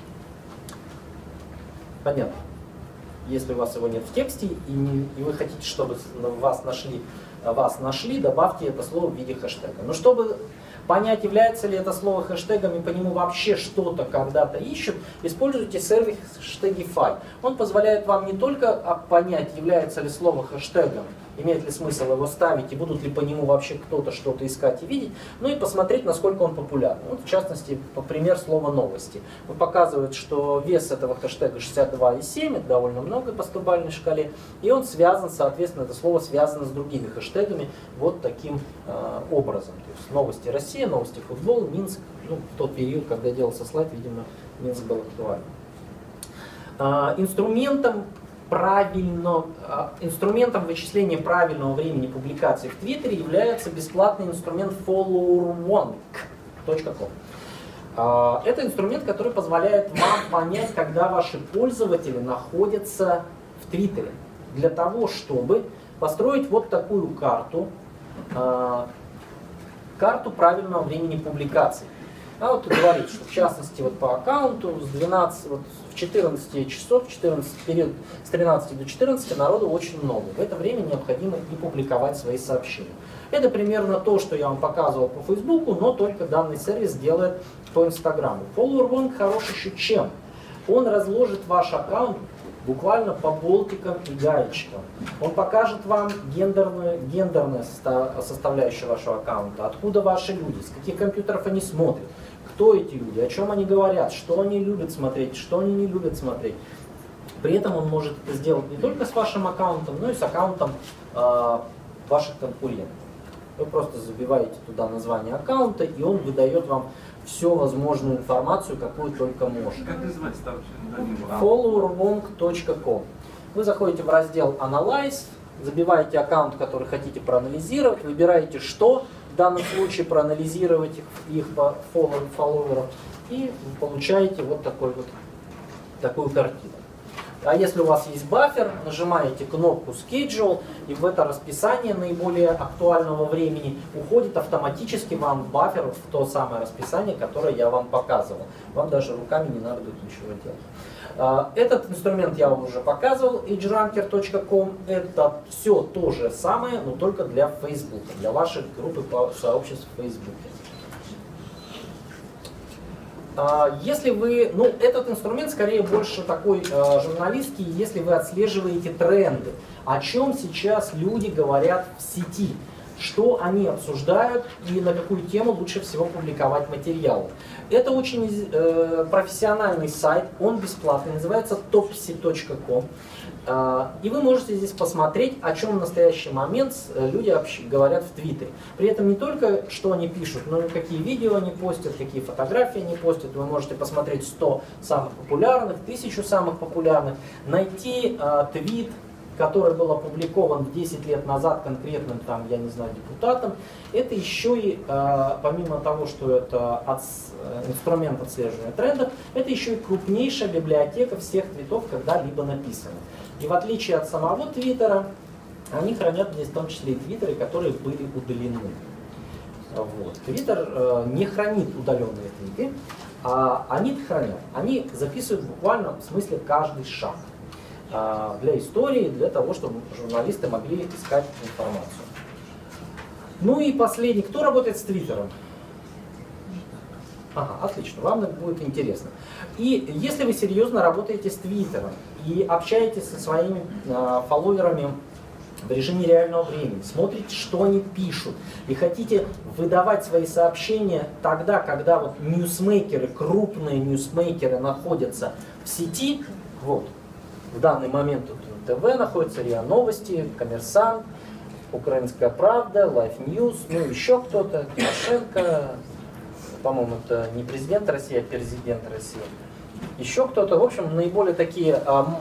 Понятно? Если у вас его нет в тексте, и, не, и вы хотите, чтобы вас нашли, вас нашли, добавьте это слово в виде хэштега. Но чтобы понять, является ли это слово хэштегом и по нему вообще что-то когда-то ищут, используйте сервис Hashtagify. Он позволяет вам не только понять, является ли слово хэштегом, имеет ли смысл его ставить и будут ли по нему вообще кто-то что-то искать и видеть, но и посмотреть, насколько он популярен. Вот, в частности, например, слово «новости». Он показывает, что вес этого хэштега шестьдесят два и семь, это довольно много по стобальной шкале, и он связан, соответственно, это слово связано с другими хэштегами вот таким э, образом. То есть новости России, новости футбол, Минск. Ну, в тот период, когда делался слайд, видимо, Минск был актуален. Э, инструментом Правильно, инструментом вычисления правильного времени публикации в Твиттере является бесплатный инструмент followerwonk точка ком. Это инструмент, который позволяет вам понять, когда ваши пользователи находятся в Твиттере. Для того, чтобы построить вот такую карту, карту правильного времени публикации. А вот говорит, что в частности вот по аккаунту с двенадцати, вот в четырнадцати часов, четырнадцать, период с тринадцати до четырнадцати народу очень много. В это время необходимо и публиковать свои сообщения. Это примерно то, что я вам показывал по Фейсбуку, но только данный сервис делает по Инстаграму. FollowerWonk хорош еще чем? Он разложит ваш аккаунт буквально по болтикам и гаечкам. Он покажет вам гендерную, гендерную составляющую вашего аккаунта, откуда ваши люди, с каких компьютеров они смотрят, кто эти люди, о чем они говорят, что они любят смотреть, что они не любят смотреть. При этом он может это сделать не только с вашим аккаунтом, но и с аккаунтом э, ваших конкурентов. Вы просто забиваете туда название аккаунта, и он выдает вам всю возможную информацию, какую только можно. Как называется там? followerwonk точка ком. Вы заходите в раздел Analyze, забиваете аккаунт, который хотите проанализировать, выбираете, что в данном случае проанализировать их, их по фолловерам, и получаете вот, такой вот такую картину. А если у вас есть баффер, нажимаете кнопку Schedule, и в это расписание наиболее актуального времени уходит автоматически вам в баффер, в то самое расписание, которое я вам показывал. Вам даже руками не надо будет ничего делать. Этот инструмент я вам уже показывал, эйджранкер точка ком. Это все то же самое, но только для Facebook, для вашей группы сообществ в Facebook. Если вы, ну, этот инструмент скорее больше такой э, журналистский, если вы отслеживаете тренды, о чем сейчас люди говорят в сети, что они обсуждают и на какую тему лучше всего публиковать материалы. Это очень э, профессиональный сайт, он бесплатный, называется топси точка ком. Uh, и вы можете здесь посмотреть, о чем в настоящий момент люди говорят в Твиттере. При этом не только, что они пишут, но и какие видео они постят, какие фотографии они постят. Вы можете посмотреть сто самых популярных, тысячу самых популярных, найти uh, твит, который был опубликован десять лет назад конкретным, там, я не знаю, депутатом. Это еще и, uh, помимо того, что это от, uh, инструмент отслеживания трендов, это еще и крупнейшая библиотека всех твитов, когда-либо написанных. И в отличие от самого Твиттера, они хранят здесь в том числе и твиттеры, которые были удалены. Вот. Твиттер э, не хранит удаленные твиты, а они их хранят. Они записывают буквально в смысле каждый шаг э, для истории, для того, чтобы журналисты могли искать информацию. Ну и последний. Кто работает с Твиттером? Ага, отлично, вам будет интересно. И если вы серьезно работаете с Твиттером и общаетесь со своими э, фолловерами в режиме реального времени, смотрите, что они пишут, и хотите выдавать свои сообщения тогда, когда вот ньюсмейкеры, крупные ньюсмейкеры находятся в сети, вот, в данный момент тут ТВ находится, РИА Новости, Коммерсант, Украинская Правда, Life News, ну еще кто-то, Тимошенко, по-моему, это не президент России, а президент России, еще кто-то, в общем, наиболее такие а,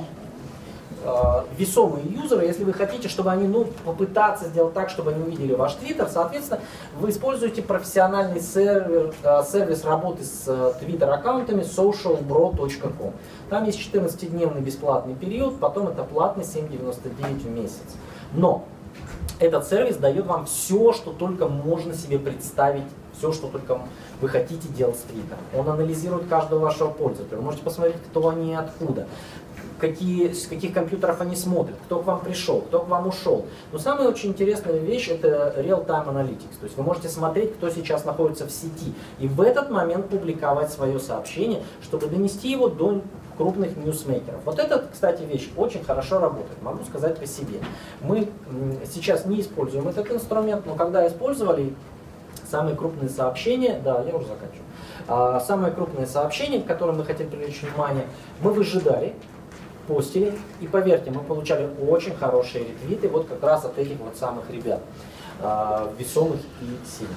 а, весомые юзеры. Если вы хотите, чтобы они, ну, попытаться сделать так, чтобы они увидели ваш твиттер, соответственно, вы используете профессиональный сервер, а, сервис работы с твиттер-аккаунтами social bro точка com. Там есть четырнадцатидневный бесплатный период, потом это платный семь девяносто девять в месяц. Но этот сервис дает вам все, что только можно себе представить, все, что только вы хотите делать с Твиттером. Он анализирует каждого вашего пользователя. Вы можете посмотреть, кто они и откуда, какие, с каких компьютеров они смотрят, кто к вам пришел, кто к вам ушел. Но самая очень интересная вещь — это real-time analytics. То есть вы можете смотреть, кто сейчас находится в сети, и в этот момент публиковать свое сообщение, чтобы донести его до крупных ньюсмейкеров. Вот эта, кстати, вещь очень хорошо работает, могу сказать по себе. Мы сейчас не используем этот инструмент, но когда использовали, самые крупные сообщения, да, я уже заканчиваю, а, самые крупные сообщения, к которым мы хотим привлечь внимание, мы выжидали, постили, и поверьте, мы получали очень хорошие ретвиты вот как раз от этих вот самых ребят, а, весомых и сильных.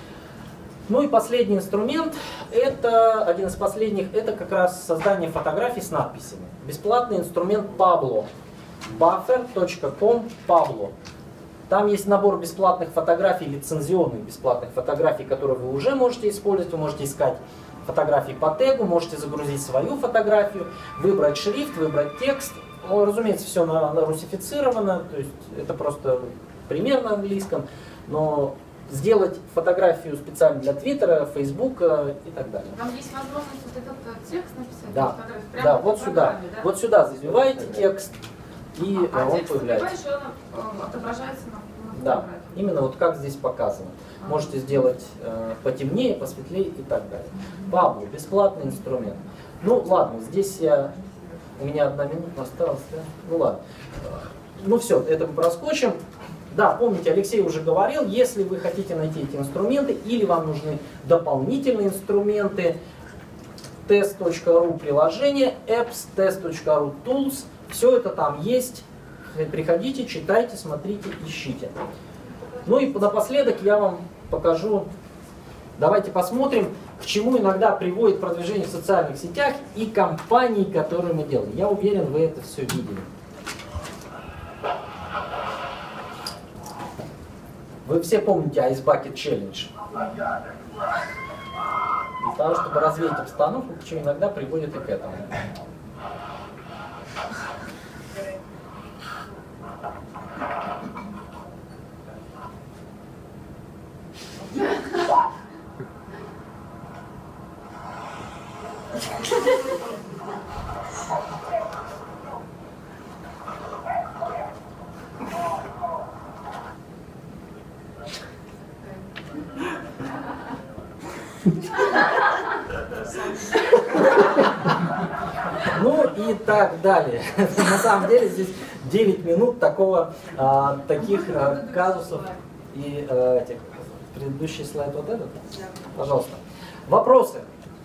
Ну и последний инструмент, это один из последних, это как раз создание фотографий с надписями. Бесплатный инструмент Pablo, buffer точка com Pablo. Там есть набор бесплатных фотографий, лицензионных бесплатных фотографий, которые вы уже можете использовать. Вы можете искать фотографии по тегу, можете загрузить свою фотографию, выбрать шрифт, выбрать текст. Ну, разумеется, все на, на русифицировано, то есть это просто пример на английском, но сделать фотографию специально для Твиттера, Фейсбука и так далее. Там есть возможность вот этот текст написать? Да, прямо да, вот сюда, да? вот сюда забиваете текст, и а, он текст появляется. забиваешь, и он отображается на, на Да, фотографии. именно вот как здесь показано. А. Можете сделать э, потемнее, посветлее и так далее. Pablo, бесплатный инструмент. Ну ладно, здесь я, у меня одна минута осталась, да? Ну ладно. Ну все, это мы проскочим. Да, помните, Алексей уже говорил, если вы хотите найти эти инструменты, или вам нужны дополнительные инструменты, тест точка ру приложение, apps, тест точка ру tools, все это там есть. Приходите, читайте, смотрите, ищите. Ну и напоследок я вам покажу, давайте посмотрим, к чему иногда приводит продвижение в социальных сетях и компании, которые мы делаем. Я уверен, вы это все видели. Вы все помните Ice Bucket Challenge. Для того, чтобы развеять обстановку, к чему иногда приводит и к этому. Ну и так далее. На самом деле здесь девять минут такого, а, таких а, казусов и а, этих. Предыдущий слайд вот этот? Пожалуйста. Вопросы?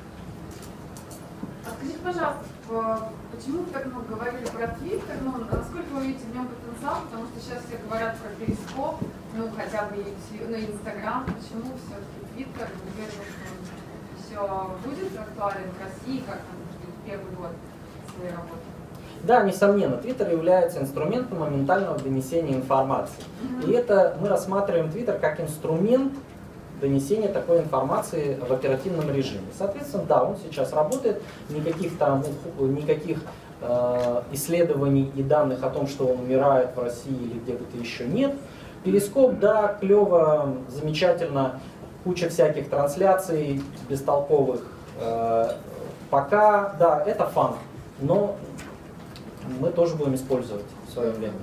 А скажите, пожалуйста, почему вы так много говорили про Твиттер? Ну, насколько вы видите в нем потенциал? Потому что сейчас все говорят про Перископ, ну хотя бы YouTube, ну, Инстаграм. Почему все-таки Твиттер? Вы уверены, что все будет актуален в России, как там в первый год своей работы? Да, несомненно, Twitter является инструментом моментального донесения информации. Mm-hmm. И это мы рассматриваем Twitter как инструмент донесения такой информации в оперативном режиме. Соответственно, да, он сейчас работает, никаких там никаких э, исследований и данных о том, что он умирает в России или где-то еще нет. Перископ, да, клево, замечательно, куча всяких трансляций бестолковых. Э, пока, да, это фан, но мы тоже будем использовать в свое время.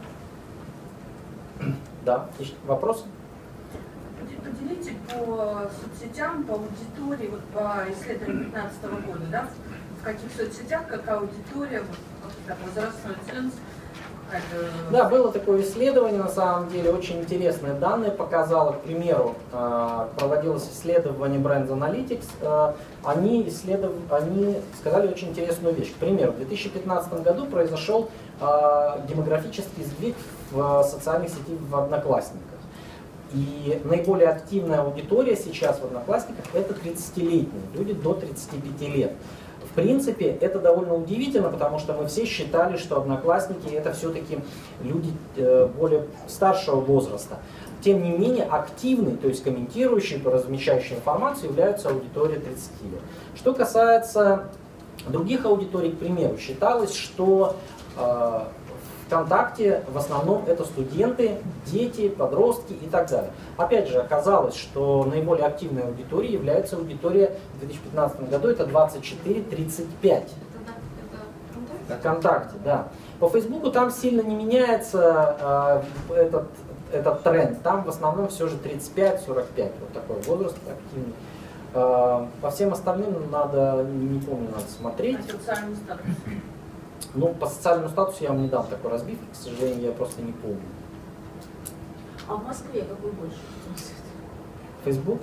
Да, вопросы? Поделите по соцсетям, по аудитории, вот по исследованию две тысячи пятнадцатого года, да, в каких соцсетях, какая аудитория, вот, так, возрастной ценз, какая-то... Да, было такое исследование, на самом деле, очень интересные данные показало. К примеру, проводилось исследование Brands Analytics, они, исследов... они сказали очень интересную вещь. К примеру, в две тысячи пятнадцатом году произошел демографический сдвиг в социальных сетях в Одноклассниках. И наиболее активная аудитория сейчас в Одноклассниках это тридцатилетние, люди до тридцати пяти лет. В принципе, это довольно удивительно, потому что мы все считали, что Одноклассники это все-таки люди более старшего возраста. Тем не менее, активные, то есть комментирующие, размещающие информацию, являются аудиторией тридцати лет. Что касается других аудиторий, к примеру, считалось, что э, ВКонтакте в основном это студенты, дети, подростки и так далее. Опять же, оказалось, что наиболее активной аудиторией является аудитория в две тысячи пятнадцатом году, это двадцать четыре — тридцать пять. Это ВКонтакте, да. По Фейсбуку там сильно не меняется э, этот, этот тренд. Там в основном все же тридцать пять — сорок пять, вот такой возраст активный. Э, по всем остальным надо, не помню, надо смотреть. А социальный статус? Ну, по социальному статусу я вам не дам такой разбивки, к сожалению, я просто не помню. А в Москве какой больше? Facebook?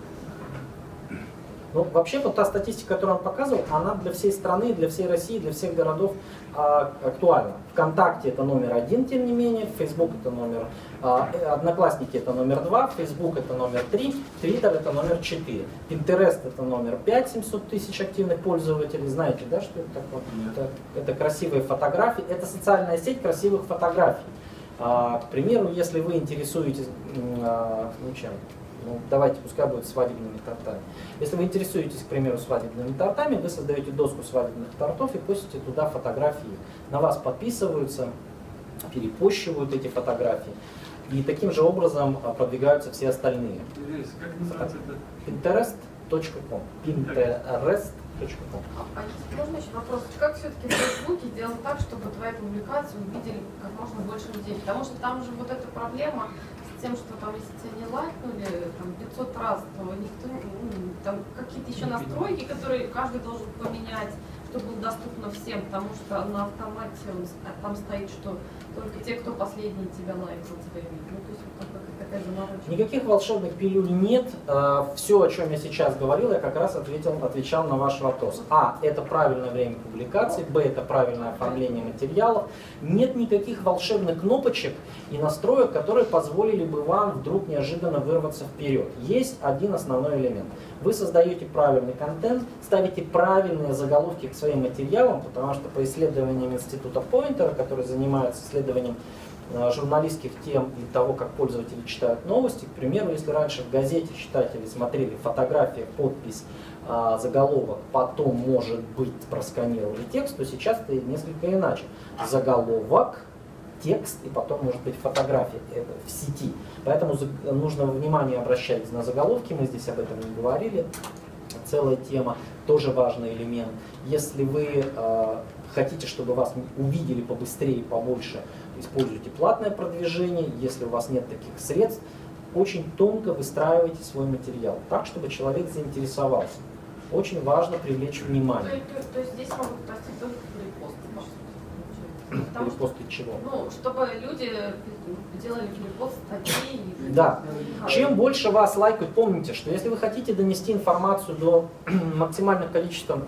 Ну, вообще, вот та статистика, которую он показывал, она для всей страны, для всей России, для всех городов а, актуальна. ВКонтакте это номер один, тем не менее, Facebook это номер, а, Одноклассники это номер два, Facebook это номер три, Twitter это номер четыре, Pinterest это номер пять, семьсот тысяч активных пользователей. Знаете, да, что это такое? Это, это красивые фотографии, это социальная сеть красивых фотографий. А, к примеру, если вы интересуетесь, а, ну, чем? Ну, давайте, пускай будет свадебными тортами. Если вы интересуетесь, к примеру, свадебными тортами, вы создаете доску свадебных тортов и постите туда фотографии. На вас подписываются, перепощивают эти фотографии. И таким же образом продвигаются все остальные. Pinterest точка ком. Pinterest точка ком. А можно еще вопрос? Как все-таки в Фейсбуке сделать так, чтобы твои публикации увидели как можно больше людей? Потому что там же вот эта проблема с тем, что там, если тебя не лайкнули там, пятьсот раз, то никто, ну, там какие-то еще настройки, которые каждый должен поменять, чтобы было доступно всем, потому что на автомате он, там стоит, что только те, кто последний тебя лайкал, тебя видят. Ну, то есть вот такая заморочка. Никаких волшебных пилюль нет. Все, о чем я сейчас говорил, я как раз ответил, отвечал на ваш вопрос. А. Это правильное время публикации. Б. Это правильное оформление материалов. Нет никаких волшебных кнопочек и настроек, которые позволили бы вам вдруг неожиданно вырваться вперед. Есть один основной элемент. Вы создаете правильный контент, ставите правильные заголовки к своим материалам, потому что по исследованиям Института Пойнтера, который занимается исследованием журналистских тем и того, как пользователи читают новости. К примеру, если раньше в газете читатели смотрели фотография, подпись, заголовок, потом, может быть, просканировали текст, то сейчас это несколько иначе. Заголовок, текст и потом, может быть, фотография в сети. Поэтому нужно внимание обращать на заголовки, мы здесь об этом не говорили. Целая тема, тоже важный элемент. Если вы э, хотите, чтобы вас увидели побыстрее, побольше, используйте платное продвижение. Если у вас нет таких средств, очень тонко выстраивайте свой материал, так, чтобы человек заинтересовался. Очень важно привлечь внимание. То, то, то есть здесь могут простить только перепосты. Перепосты чего? Ну, чтобы люди делали перепост статьи. Да. Чем больше вас лайкают, помните, что если вы хотите донести информацию до максимального количества,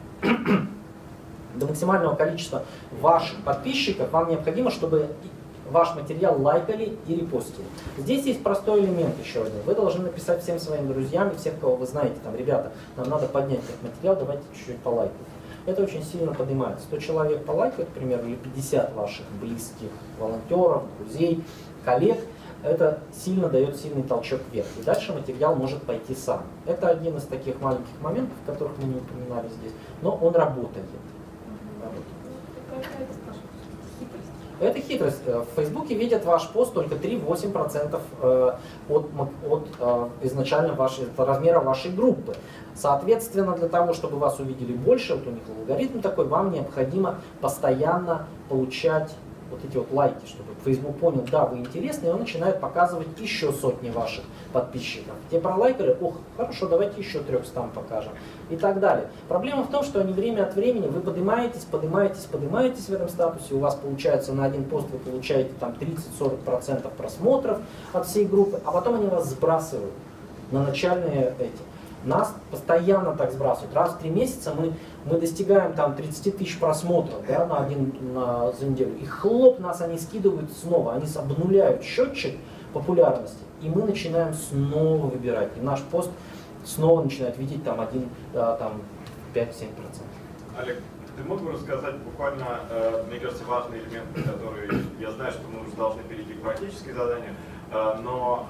до максимального количества ваших подписчиков, вам необходимо, чтобы ваш материал лайкали и репостили. Здесь есть простой элемент еще один. Вы должны написать всем своим друзьям и всех, кого вы знаете, там, ребята, нам надо поднять этот материал, давайте чуть-чуть полайкать. Это очень сильно поднимается. сто человек полайкают, к примеру, или пятьдесят ваших близких волонтеров, друзей, коллег. Это сильно дает сильный толчок вверх. И дальше материал может пойти сам. Это один из таких маленьких моментов, которых мы не упоминали здесь. Но он работает. работает. Это хитрость. В Фейсбуке видят ваш пост только три-восемь процентов от, от изначально вашей, размера вашей группы. Соответственно, для того, чтобы вас увидели больше, вот у них алгоритм такой, вам необходимо постоянно получать вот эти вот лайки, чтобы Facebook понял, да, вы интересны, и он начинает показывать еще сотни ваших подписчиков. Те пролайкали, ох, хорошо, давайте еще трехстам покажем. И так далее. Проблема в том, что они время от времени, вы поднимаетесь, поднимаетесь, поднимаетесь в этом статусе, у вас получается на один пост вы получаете там тридцать-сорок процентов просмотров от всей группы, а потом они вас сбрасывают на начальные эти. Нас постоянно так сбрасывают. Раз в три месяца мы, мы достигаем там тридцать тысяч просмотров, да, на один, на, за неделю. И хлоп, нас они скидывают снова. Они обнуляют счетчик популярности. И мы начинаем снова выбирать. И наш пост снова начинает видеть там, один, там пять-семь процентов. Олег, ты мог бы рассказать буквально, э, мне кажется, важные элементы, которые я знаю, что мы уже должны перейти к практическим заданиям, э, но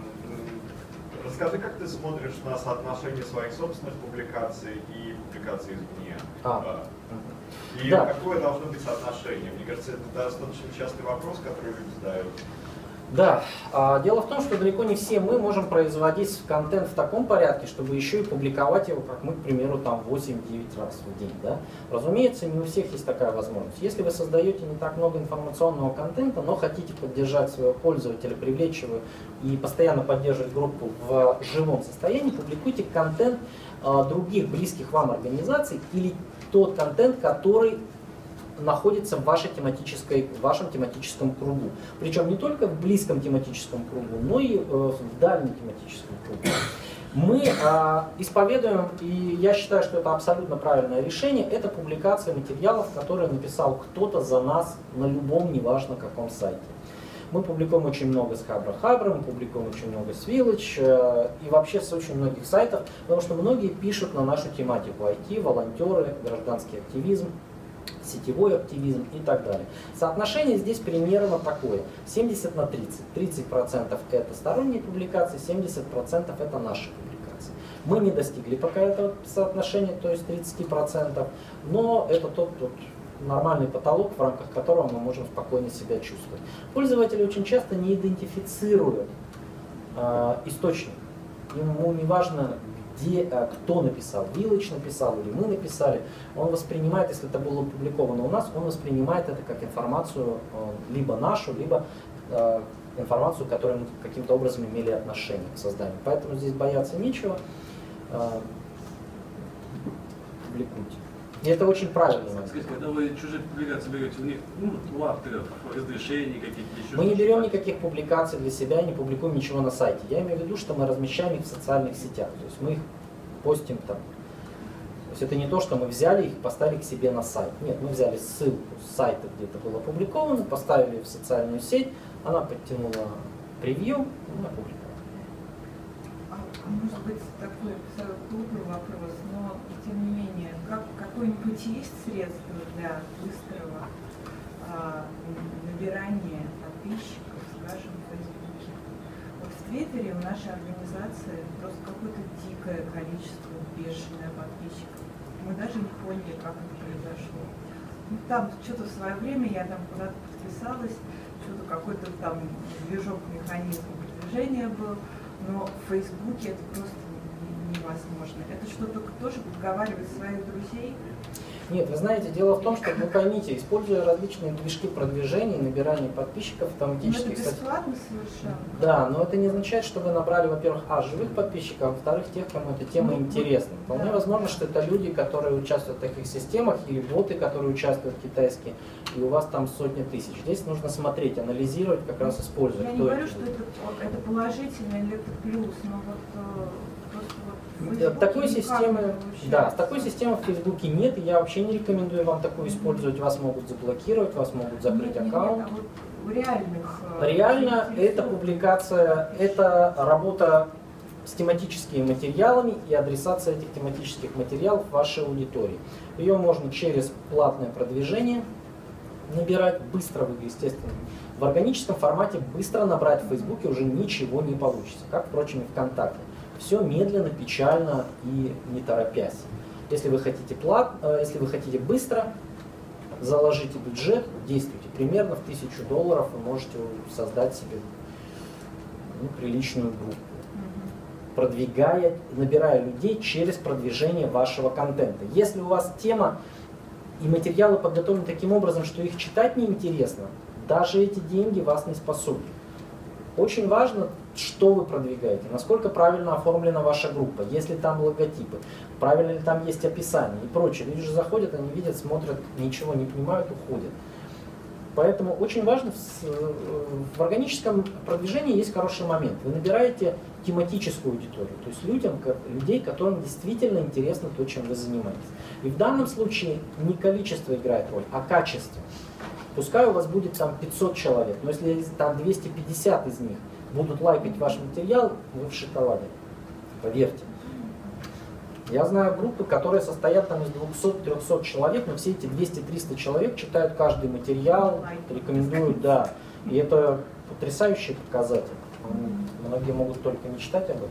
э, расскажи, как ты смотришь на соотношение своих собственных публикаций и публикаций извне? А. И да. какое должно быть соотношение? Мне кажется, это достаточно частый вопрос, который люди задают. Да, дело в том, что далеко не все мы можем производить контент в таком порядке, чтобы еще и публиковать его, как мы, к примеру, там восемь-девять раз в день. Да? Разумеется, не у всех есть такая возможность. Если вы создаете не так много информационного контента, но хотите поддержать своего пользователя, привлечь его и постоянно поддерживать группу в живом состоянии, публикуйте контент других близких вам организаций или тот контент, который находится в, вашей тематической, в вашем тематическом кругу. Причем не только в близком тематическом кругу, но и э, в дальнем тематическом кругу. Мы э, исповедуем, и я считаю, что это абсолютно правильное решение, это публикация материалов, которые написал кто-то за нас на любом, неважно каком сайте. Мы публикуем очень много с Хабра Хабра, мы публикуем очень много с Village э, и вообще с очень многих сайтов, потому что многие пишут на нашу тематику ай ти, волонтеры, гражданский активизм, сетевой активизм и так далее. Соотношение здесь примерно такое. семьдесят на тридцать. тридцать процентов это сторонние публикации, семьдесят процентов это наши публикации. Мы не достигли пока этого соотношения, то есть тридцать процентов, но это тот, тот нормальный потолок, в рамках которого мы можем спокойно себя чувствовать. Пользователи очень часто не идентифицируют э, источник. Ему не важно, где, кто написал, Village написал или мы написали, он воспринимает, если это было опубликовано у нас, он воспринимает это как информацию либо нашу, либо э, информацию, к которой мы каким-то образом имели отношение к созданию. Поэтому здесь бояться нечего. Э, публикуйте. И это очень правильно. Скажите, когда вы чужие публикации берете, у них, ну, у авторов разрешений каких-то еще? Мы не берем никаких публикаций для себя и не публикуем ничего на сайте. Я имею в виду, что мы размещаем их в социальных сетях. То есть мы их постим там. То есть это не то, что мы взяли их, поставили к себе на сайт. Нет, мы взяли ссылку с сайта, где это было опубликовано, поставили в социальную сеть, она подтянула превью, и мы опубликовали. А может быть такой глупый вопрос, но тем не менее, как, какое-нибудь есть средство для быстрого а, набирания подписчиков, скажем, в Фейсбуке? Вот в Твиттере у нашей организации просто какое-то дикое количество, бешеное подписчиков. Мы даже не поняли, как это произошло. Ну, там что-то в свое время я там куда-то подписалась, что-то какой-то там движок, механизм продвижения был. Но в Фейсбуке это просто невозможно. Это что-то тоже подговаривать своих друзей? Нет, вы знаете, дело в том, что вы поймите, используя различные движки продвижения и набирания подписчиков автоматически... Но это бесплатно совершенно. Да, но это не означает, что вы набрали, во-первых, а, живых подписчиков, а во-вторых, тех, кому эта тема ну, интересна. Вполне да. возможно, что это люди, которые участвуют в таких системах, или боты, которые участвуют китайские, и у вас там сотни тысяч. Здесь нужно смотреть, анализировать, как раз использовать. Я не говорю, что это, это положительно или это плюс, но вот... Просто вот такой системы, да, с такой системы в Фейсбуке нет, и я вообще не рекомендую вам такую использовать. Вас могут заблокировать, вас могут закрыть нет, аккаунт. Нет, нет, а вот реальных, Реально это публикация, это работа с тематическими материалами и адресация этих тематических материалов вашей аудитории. Ее можно через платное продвижение набирать быстро, вы, естественно. В органическом формате быстро набрать в Фейсбуке уже ничего не получится, как, впрочем, и ВКонтакте. Все медленно, печально и не торопясь. Если вы хотите плат, если вы хотите быстро, заложите бюджет, действуйте. Примерно в тысячу долларов вы можете создать себе ну, приличную группу, продвигая, набирая людей через продвижение вашего контента. Если у вас тема и материалы подготовлены таким образом, что их читать неинтересно, даже эти деньги вас не спасут. Очень важно, что вы продвигаете, насколько правильно оформлена ваша группа, есть ли там логотипы, правильно ли там есть описание и прочее. Люди же заходят, они видят, смотрят, ничего не понимают, уходят. Поэтому очень важно, в, в органическом продвижении есть хороший момент. Вы набираете тематическую аудиторию, то есть людям, людей, которым действительно интересно то, чем вы занимаетесь. И в данном случае не количество играет роль, а качество. Пускай у вас будет там пятьсот человек, но если там двести пятьдесят из них будут лайкать ваш материал, вы в шоколаде. Поверьте. Я знаю группы, которые состоят там из двухсот-трехсот человек, но все эти двести-триста человек читают каждый материал, рекомендуют, да. И это потрясающий показатель. Многие могут только мечтать об этом.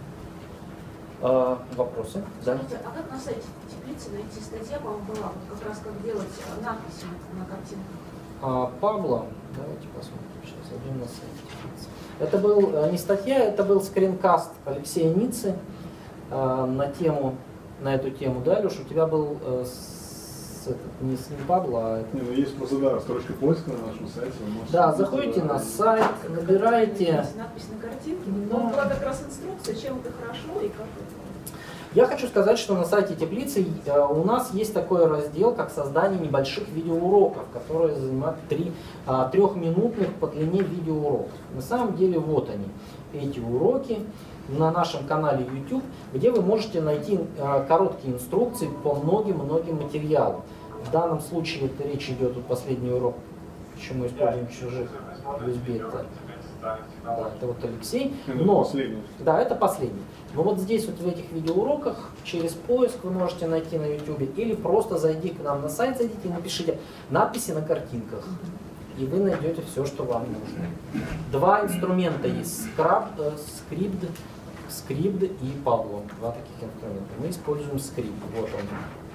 А, вопросы? Да? Скажите, а как на сайте теплицы найти статья, по-моему, была, вот как раз как делать надписи на картинках? А, Пабло, давайте посмотрим, сейчас зайдем на сайт теплицы. Это был не статья, это был скринкаст Алексея Ниццы а, на тему, на эту тему. Да, Леша, у тебя был а, с, этот, не с не Пабло, а... Не, ну есть просто, да, строчка поиска на нашем сайте. Да, заходите на сайт, набираете... Надпись на картинке, да. ну, была как раз инструкция, чем это хорошо и как это. Я хочу сказать, что на сайте теплицы у нас есть такой раздел, как создание небольших видеоуроков, которые занимают три, трехминутных по длине видеоуроков. На самом деле вот они, эти уроки на нашем канале YouTube, где вы можете найти короткие инструкции по многим-многим материалам. В данном случае это речь идет, вот последний урок, почему используем чужих ю эс би. Это, да, это вот Алексей. Но, последний. Да, это последний. Но вот здесь вот в этих видеоуроках через поиск вы можете найти на YouTube или просто зайди к нам на сайт, зайдите и напишите надписи на картинках. И вы найдете все, что вам нужно. Два инструмента есть, скраб, э, скрипт, скрипт и Пабло. Два таких инструмента. Мы используем скрипт. Вот он.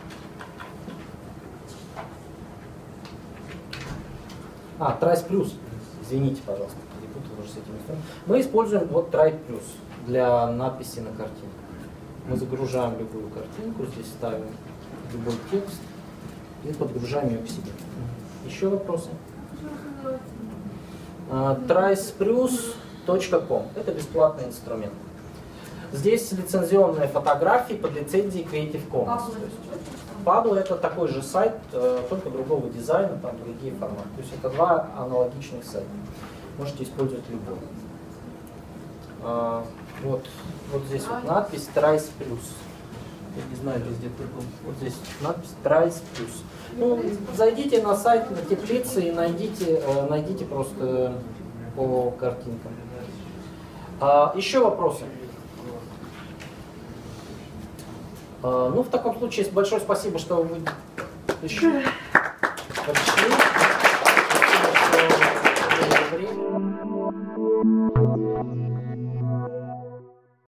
А, Trace Plus. Извините, пожалуйста, перепутал уже с этим инструментом. Мы используем вот Trace Plus для надписи на картинках. Мы загружаем любую картинку, здесь ставим любой текст и подгружаем ее к себе. Еще вопросы? trace plus точка com. Это бесплатный инструмент. Здесь лицензионные фотографии под лицензией Creative Commons. Pablo это такой же сайт, только другого дизайна, там другие форматы. То есть это два аналогичных сайта. Можете использовать любой. А, вот, вот здесь вот надпись Trace Plus. Я не знаю, здесь где-то был. Вот здесь надпись Trace Plus. Ну, зайдите на сайт на теплицы и найдите, найдите просто по картинкам. А, еще вопросы? А, ну, в таком случае большое спасибо, что вы пришли.